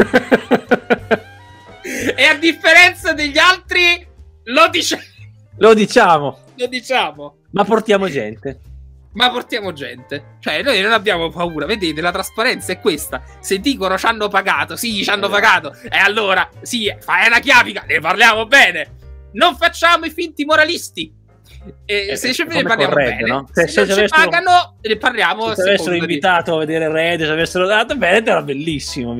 E a differenza degli altri lo diciamo, ma portiamo gente. Cioè noi non abbiamo paura, vedete, la trasparenza è questa. Se dicono ci hanno pagato, sì, ci hanno pagato, e allora sì, fai una chiavica, ne parliamo bene. Non facciamo i finti moralisti. E se ci ne parliamo bene, no? Se non ci pagano, ne parliamo. Se avessero invitato a vedere Red, se avessero dato bene, era bellissimo.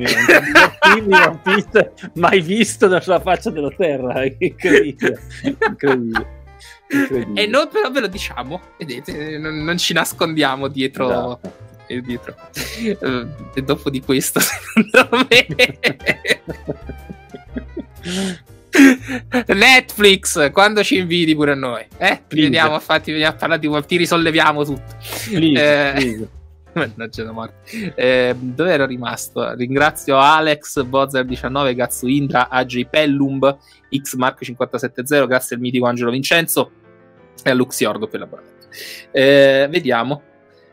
Mai visto sulla faccia della terra. Incredibile. E noi però ve lo diciamo, vedete, non ci nascondiamo dietro. Esatto. E dopo di questo, secondo me. Netflix, quando ci inviti pure a noi, veniamo a parlare di ti risolleviamo tutto. Please. Mannaggia la morte. Dove ero rimasto? Ringrazio Alex, Bozer19, Gazzu Indra, AJ Pellum, X Mark 570, grazie al mitico Angelo Vincenzo e a Luxiordo per l'abbonamento. Vediamo.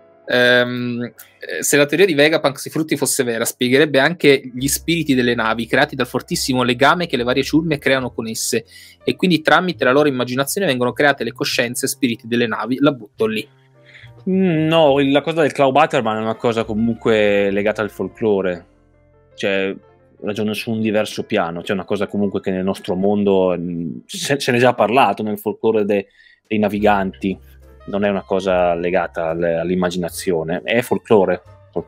Se la teoria di Vegapunk sui frutti fosse vera, spiegherebbe anche gli spiriti delle navi creati dal fortissimo legame che le varie ciurme creano con esse, e quindi tramite la loro immaginazione vengono create le coscienze e spiriti delle navi. La butto lì. No, la cosa del Cloud Butterman è una cosa comunque legata al folklore, cioè ragiona su un diverso piano, c'è una cosa comunque che nel nostro mondo se ne è già parlato nel folklore dei naviganti. Non è una cosa legata all'immaginazione, è folklore.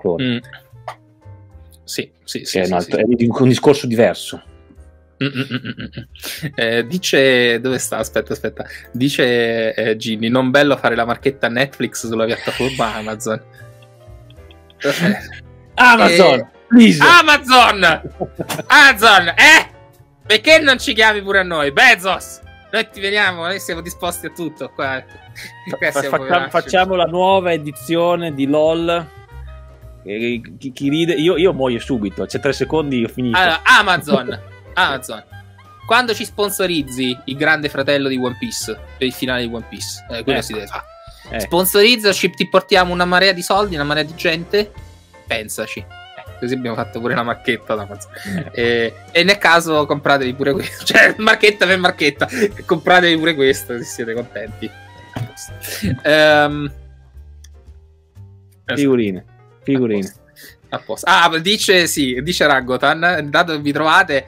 Sì, è un discorso diverso. Dice, dove sta? Aspetta. Dice Ginny, non bello fare la marchetta Netflix sulla piattaforma Amazon. Amazon, perché non ci chiami pure a noi? Bezos, noi ti veniamo, noi siamo disposti a tutto qua. Facciamo la nuova edizione di LOL. Chi ride, io muoio subito. C'è 3 secondi, io finisco. Allora, Amazon, quando ci sponsorizzi il grande fratello di One Piece per il finale di One Piece, quello si deve fare. Sponsorizzaci, ti portiamo una marea di soldi, una marea di gente. Pensaci. Così abbiamo fatto pure la marchetta da e nel caso compratevi pure questo, cioè marchetta per marchetta, compratevi pure questo se siete contenti. Figurine. Apposta. Dice Rangotan, dato che vi trovate, !!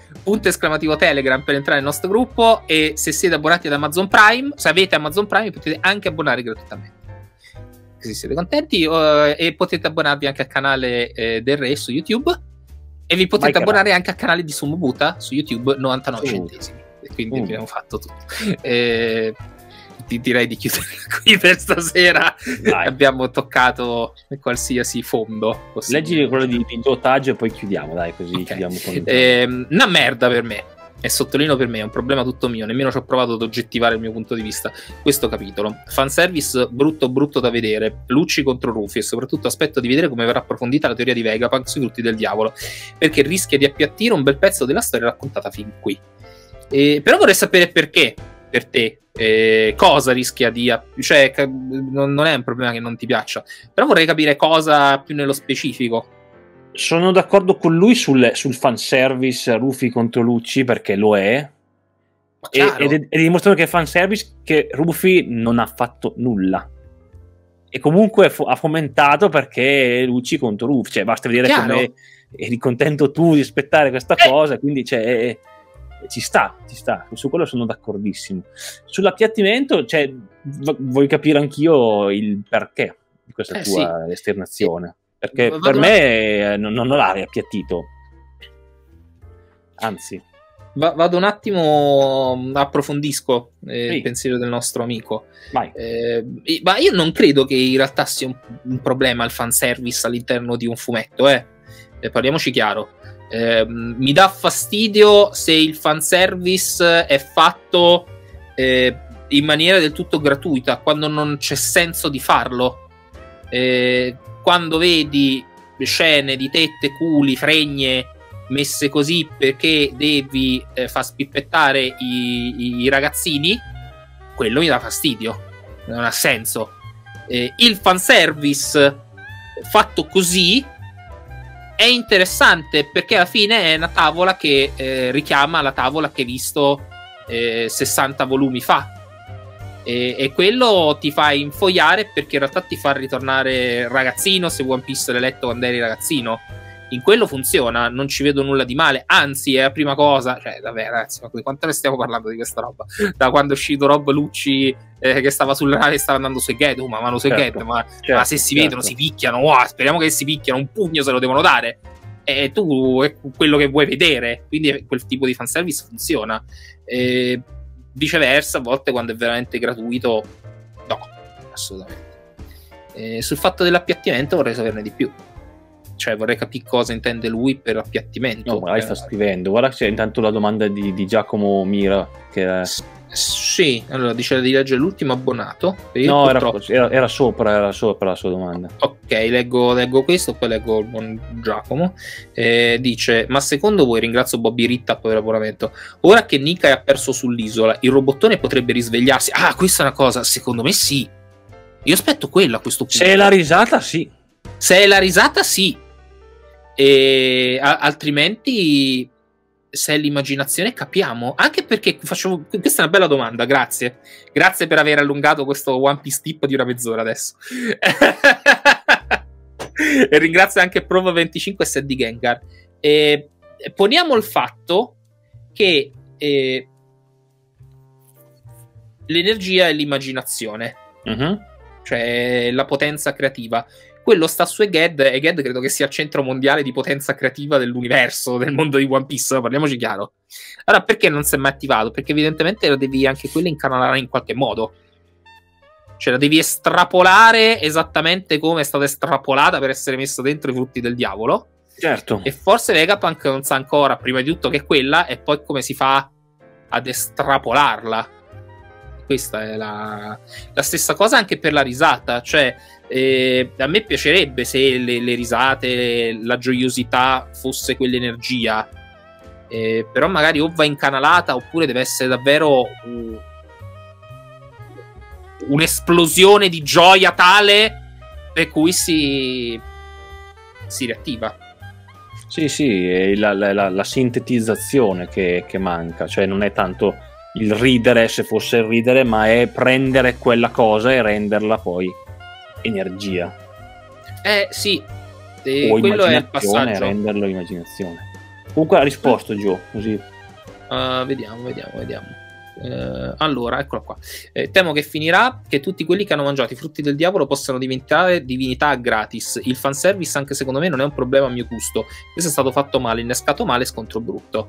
Telegram per entrare nel nostro gruppo, e se siete abbonati ad Amazon Prime, se avete Amazon Prime, potete anche abbonare gratuitamente, così siete contenti, e potete abbonarvi anche al canale del Re su YouTube, e vi potete abbonare anche al canale di Sumo Buta su YouTube, 99 centesimi, e quindi abbiamo fatto tutto. Direi di chiudere qui per stasera. Abbiamo toccato qualsiasi fondo possibile. Leggi quello di pilotaggio e poi chiudiamo, dai, così chiudiamo con... una merda per me, e sottolineo per me, è un problema tutto mio, nemmeno ci ho provato ad oggettivare il mio punto di vista. Questo capitolo, fanservice brutto da vedere, Lucci contro Rufy, e soprattutto aspetto di vedere come verrà approfondita la teoria di Vegapunk sui frutti del diavolo, perché rischia di appiattire un bel pezzo della storia raccontata fin qui. Però vorrei sapere perché, per te, cosa rischia di... cioè non è un problema che non ti piaccia, però vorrei capire cosa più nello specifico. Sono d'accordo con lui sul fanservice Rufy contro Lucci, perché lo è, ed è dimostrato che è fanservice, che Rufy non ha fatto nulla, e comunque ha fomentato perché Lucci contro Rufy, cioè basta vedere come eri contento tu di aspettare questa cosa, quindi ci sta, su quello sono d'accordissimo. Sull'appiattimento, cioè, voglio capire anch'io il perché di questa tua esternazione, perché per me non l'ha riappiattito, anzi. Vado un attimo, approfondisco il pensiero del nostro amico. Vai. Ma io non credo che in realtà sia un problema il fanservice all'interno di un fumetto, parliamoci chiaro. Mi dà fastidio se il fanservice è fatto in maniera del tutto gratuita, quando non c'è senso di farlo, quando vedi scene di tette, culi, fregne messe così perché devi far spippettare i ragazzini, quello mi dà fastidio, non ha senso. Il fanservice fatto così è interessante perché alla fine è una tavola che richiama la tavola che hai visto 60 volumi fa, e quello ti fa infoiare perché in realtà ti fa ritornare ragazzino se One Piece l'hai letto quando eri ragazzino. In quello funziona, non ci vedo nulla di male, anzi è la prima cosa, cioè davvero ragazzi, ma quanto ne stiamo parlando di questa roba? Da quando è uscito Rob Lucci che stava sulla nave e stava andando sui Ged, ma vanno sui Ged, ma se si vedono si picchiano, speriamo che si picchiano, un pugno se lo devono dare, e tu è quello che vuoi vedere, quindi quel tipo di fanservice funziona. Viceversa, a volte quando è veramente gratuito, no, assolutamente. Sul fatto dell'appiattimento vorrei saperne di più. Cioè vorrei capire cosa intende lui per appiattimento. No, magari sta scrivendo. Guarda c'è intanto la domanda di Giacomo Mira che è... Sì, allora dice di leggere l'ultimo abbonato. No, era sopra la sua domanda. Ok, leggo questo, poi leggo il buon Giacomo. Dice: ma secondo voi, ringrazio Bobby Ritta per l'abbonamento, ora che Nika ha perso sull'isola, il robottone potrebbe risvegliarsi? Ah, questa è una cosa, secondo me sì. Io aspetto quello a questo punto. Se è la risata, sì. Se è la risata, sì. E altrimenti, se è l'immaginazione, capiamo. Anche perché questa è una bella domanda, grazie per aver allungato questo One Piece tip di una mezz'ora adesso. E ringrazio anche Prova25 e Seddy Gengar. Poniamo il fatto che l'energia è l'immaginazione, cioè la potenza creativa. Quello sta su Eged, e Eged credo che sia il centro mondiale di potenza creativa dell'universo, del mondo di One Piece, parliamoci chiaro. Allora, perché non si è mai attivato? Perché evidentemente lo devi anche quello incanalare in qualche modo. Cioè la devi estrapolare esattamente come è stata estrapolata per essere messo dentro i frutti del diavolo. Certo. E forse Vegapunk non sa ancora, prima di tutto, che è quella, e poi come si fa ad estrapolarla. Questa è la stessa cosa anche per la risata. Cioè a me piacerebbe se le risate, la gioiosità fosse quell'energia, però magari o va incanalata oppure deve essere davvero un'esplosione di gioia tale per cui si riattiva. Sì, è la sintetizzazione che manca, cioè non è tanto il ridere, se fosse il ridere, ma è prendere quella cosa e renderla poi energia. Sì, o quello è il passaggio. Renderlo immaginazione. Comunque ha risposto Gio, così. Vediamo. Allora, eccolo qua. Temo che finirà che tutti quelli che hanno mangiato i frutti del diavolo possano diventare divinità gratis. Il fanservice, anche secondo me, non è un problema a mio gusto. Questo è stato fatto male, innescato male, scontro brutto.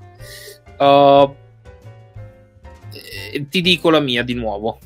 Ti dico la mia di nuovo.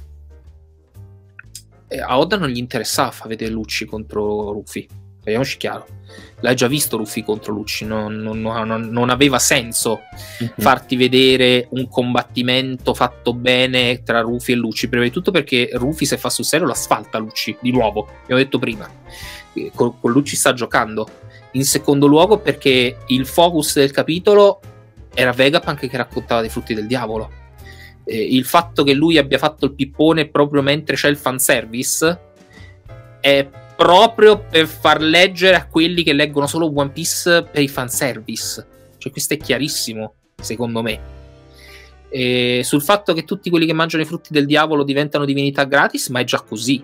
A Oda non gli interessava far vedere Lucci contro Rufy, vediamoci chiaro. L'hai già visto Rufy contro Lucci, non aveva senso farti vedere un combattimento fatto bene tra Rufy e Lucci, prima di tutto perché Rufy, se fa sul serio, lo asfalta Lucci di nuovo, abbiamo detto prima, con Lucci sta giocando. In secondo luogo perché il focus del capitolo era Vegapunk che raccontava dei frutti del diavolo. Il fatto che lui abbia fatto il pippone proprio mentre c'è il fanservice è proprio per far leggere a quelli che leggono solo One Piece per i fanservice. Cioè questo è chiarissimo, secondo me. Sul fatto che tutti quelli che mangiano i frutti del diavolo diventano divinità gratis, ma è già così.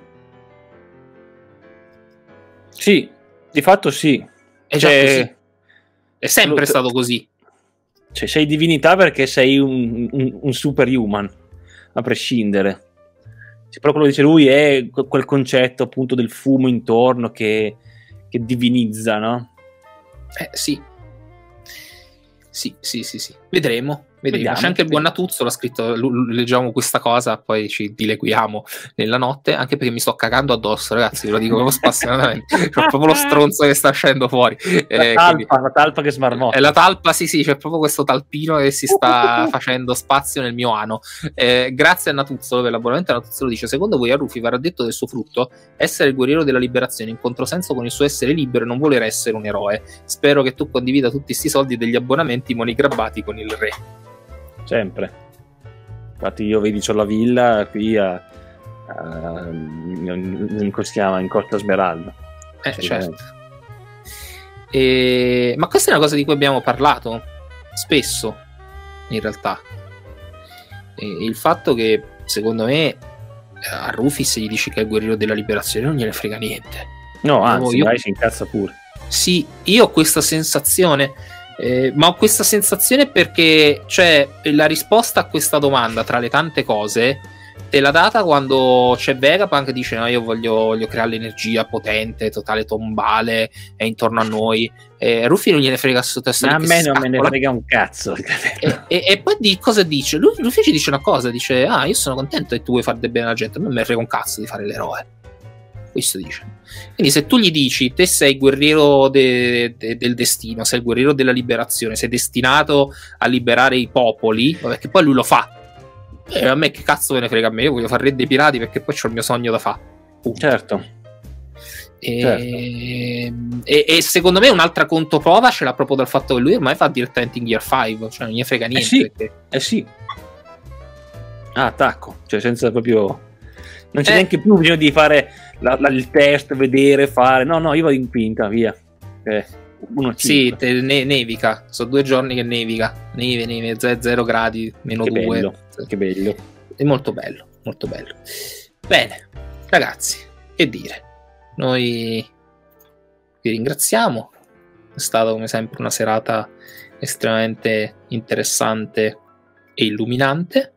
Sì, di fatto sì. È già così. È sempre stato così. Cioè, sei divinità perché sei un superhuman, a prescindere. Cioè, però quello che dice lui è quel concetto appunto del fumo intorno che divinizza, no? Sì. Vedremo. C'è anche il buon Natuzzo, l'ha scritto, leggiamo questa cosa, poi ci dileguiamo nella notte, anche perché mi sto cagando addosso, ragazzi, ve lo dico spassionatamente. C'è proprio lo stronzo che sta uscendo fuori. La talpa che smarmotta. È la talpa, sì, c'è proprio questo talpino che si sta facendo spazio nel mio ano. Grazie a Natuzzo per l'abbonamento. Natuzzo lo dice: secondo voi a Rufy verrà detto del suo frutto essere il guerriero della liberazione, in controsenso con il suo essere libero e non voler essere un eroe. Spero che tu condivida tutti sti soldi degli abbonamenti monigrabbati con il re. Sempre. Infatti io vedi c'ho la villa qui come si chiama? In Costa Smeralda. Certo. Ma questa è una cosa di cui abbiamo parlato spesso, in realtà. Il fatto che, secondo me, a Rufus gli dici che è il guerriero della liberazione, non gliene frega niente. No, anzi, dai, si incazza pure. Sì, io ho questa sensazione, ma ho questa sensazione perché, cioè, la risposta a questa domanda, tra le tante cose, te l'ha data quando c'è Vegapunk che dice no, io voglio creare l'energia potente, totale tombale, è intorno a noi. Rufy non gliene frega assolutamente. A me non me ne frega un cazzo. E poi cosa dice? Rufy ci dice una cosa, dice io sono contento che tu vuoi fare del bene alla gente, a me non me ne frega un cazzo di fare l'eroe. Questo dice. Quindi se tu gli dici te sei il guerriero del destino, sei il guerriero della liberazione, sei destinato a liberare i popoli, perché poi lui lo fa. A me che cazzo me ne frega a me, io voglio fare Re dei Pirati perché poi c'ho il mio sogno da fare. Certo. E secondo me un'altra controprova ce l'ha proprio dal fatto che lui ormai fa direttamente in Gear 5, cioè non gli frega niente. Sì. Perché... sì. Attacco, cioè senza proprio... Non c'è neanche più bisogno di fare il test, vedere, fare... No, io vado in quinta, via. Sì, nevica, sono 2 giorni che nevica, neve 0 gradi, meno 2. Che bello. È molto bello, molto bello. Bene, ragazzi, che dire, noi vi ringraziamo, è stata come sempre una serata estremamente interessante e illuminante.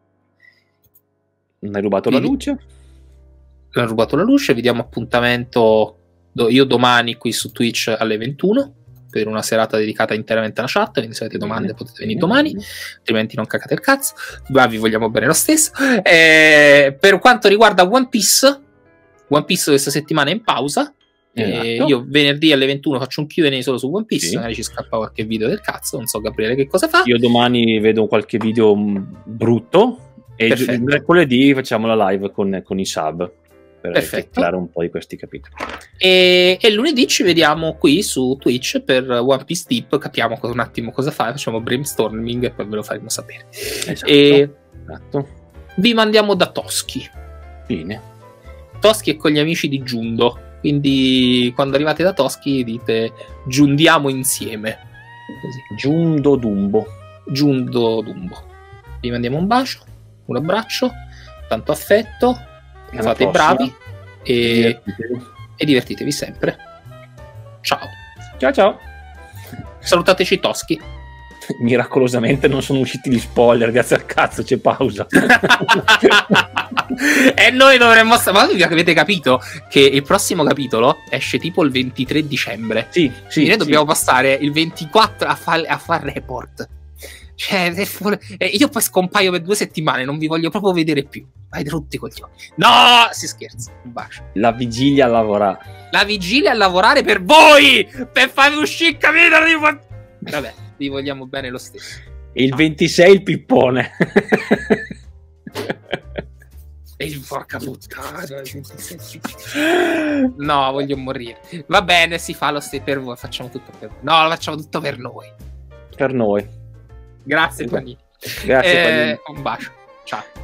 Non hai rubato la luce? Non ho rubato la luce, vi diamo appuntamento io domani qui su Twitch alle 21 per una serata dedicata interamente alla chat, quindi se avete domande potete venire domani, altrimenti non cacate il cazzo, ma vi vogliamo bene lo stesso. Per quanto riguarda One Piece questa settimana è in pausa. Io venerdì alle 21 faccio un Q&A solo su One Piece, magari ci scappa qualche video del cazzo, non so Gabriele che cosa fa. Io domani vedo qualche video brutto e mercoledì facciamo la live con i sub per chiacchierare un po' di questi capitoli. E lunedì ci vediamo qui su Twitch per One Piece Deep, capiamo un attimo cosa fare, facciamo brainstorming e poi ve lo faremo sapere. Esatto. Vi mandiamo da Toschi. Bene. Toschi è con gli amici di Giundo, quindi quando arrivate da Toschi dite giundiamo insieme. Così. Giundo Dumbo. Vi mandiamo un bacio, un abbraccio, tanto affetto. Fate i bravi e divertitevi sempre. Ciao. Salutateci Toschi. Miracolosamente non sono usciti gli spoiler, grazie al cazzo c'è pausa. E noi dovremmo ma avete capito che il prossimo capitolo esce tipo il 23 dicembre. Sì. Noi dobbiamo passare il 24 a fare report. Cioè, io poi scompaio per 2 settimane, non vi voglio proprio vedere più. Vai tutti coglioni. No, si scherza. Un bacio. La vigilia a lavorare. La vigilia a lavorare per voi, per farvi uscire il capitolo di... Vabbè, vi vogliamo bene lo stesso. E il 26 il pippone. E porca puttana. No, voglio morire. Va bene, si fa lo stesso per voi, facciamo tutto per voi. No, lo facciamo tutto per noi. Per noi. Grazie Panini. Grazie Panini. Un bacio. Ciao.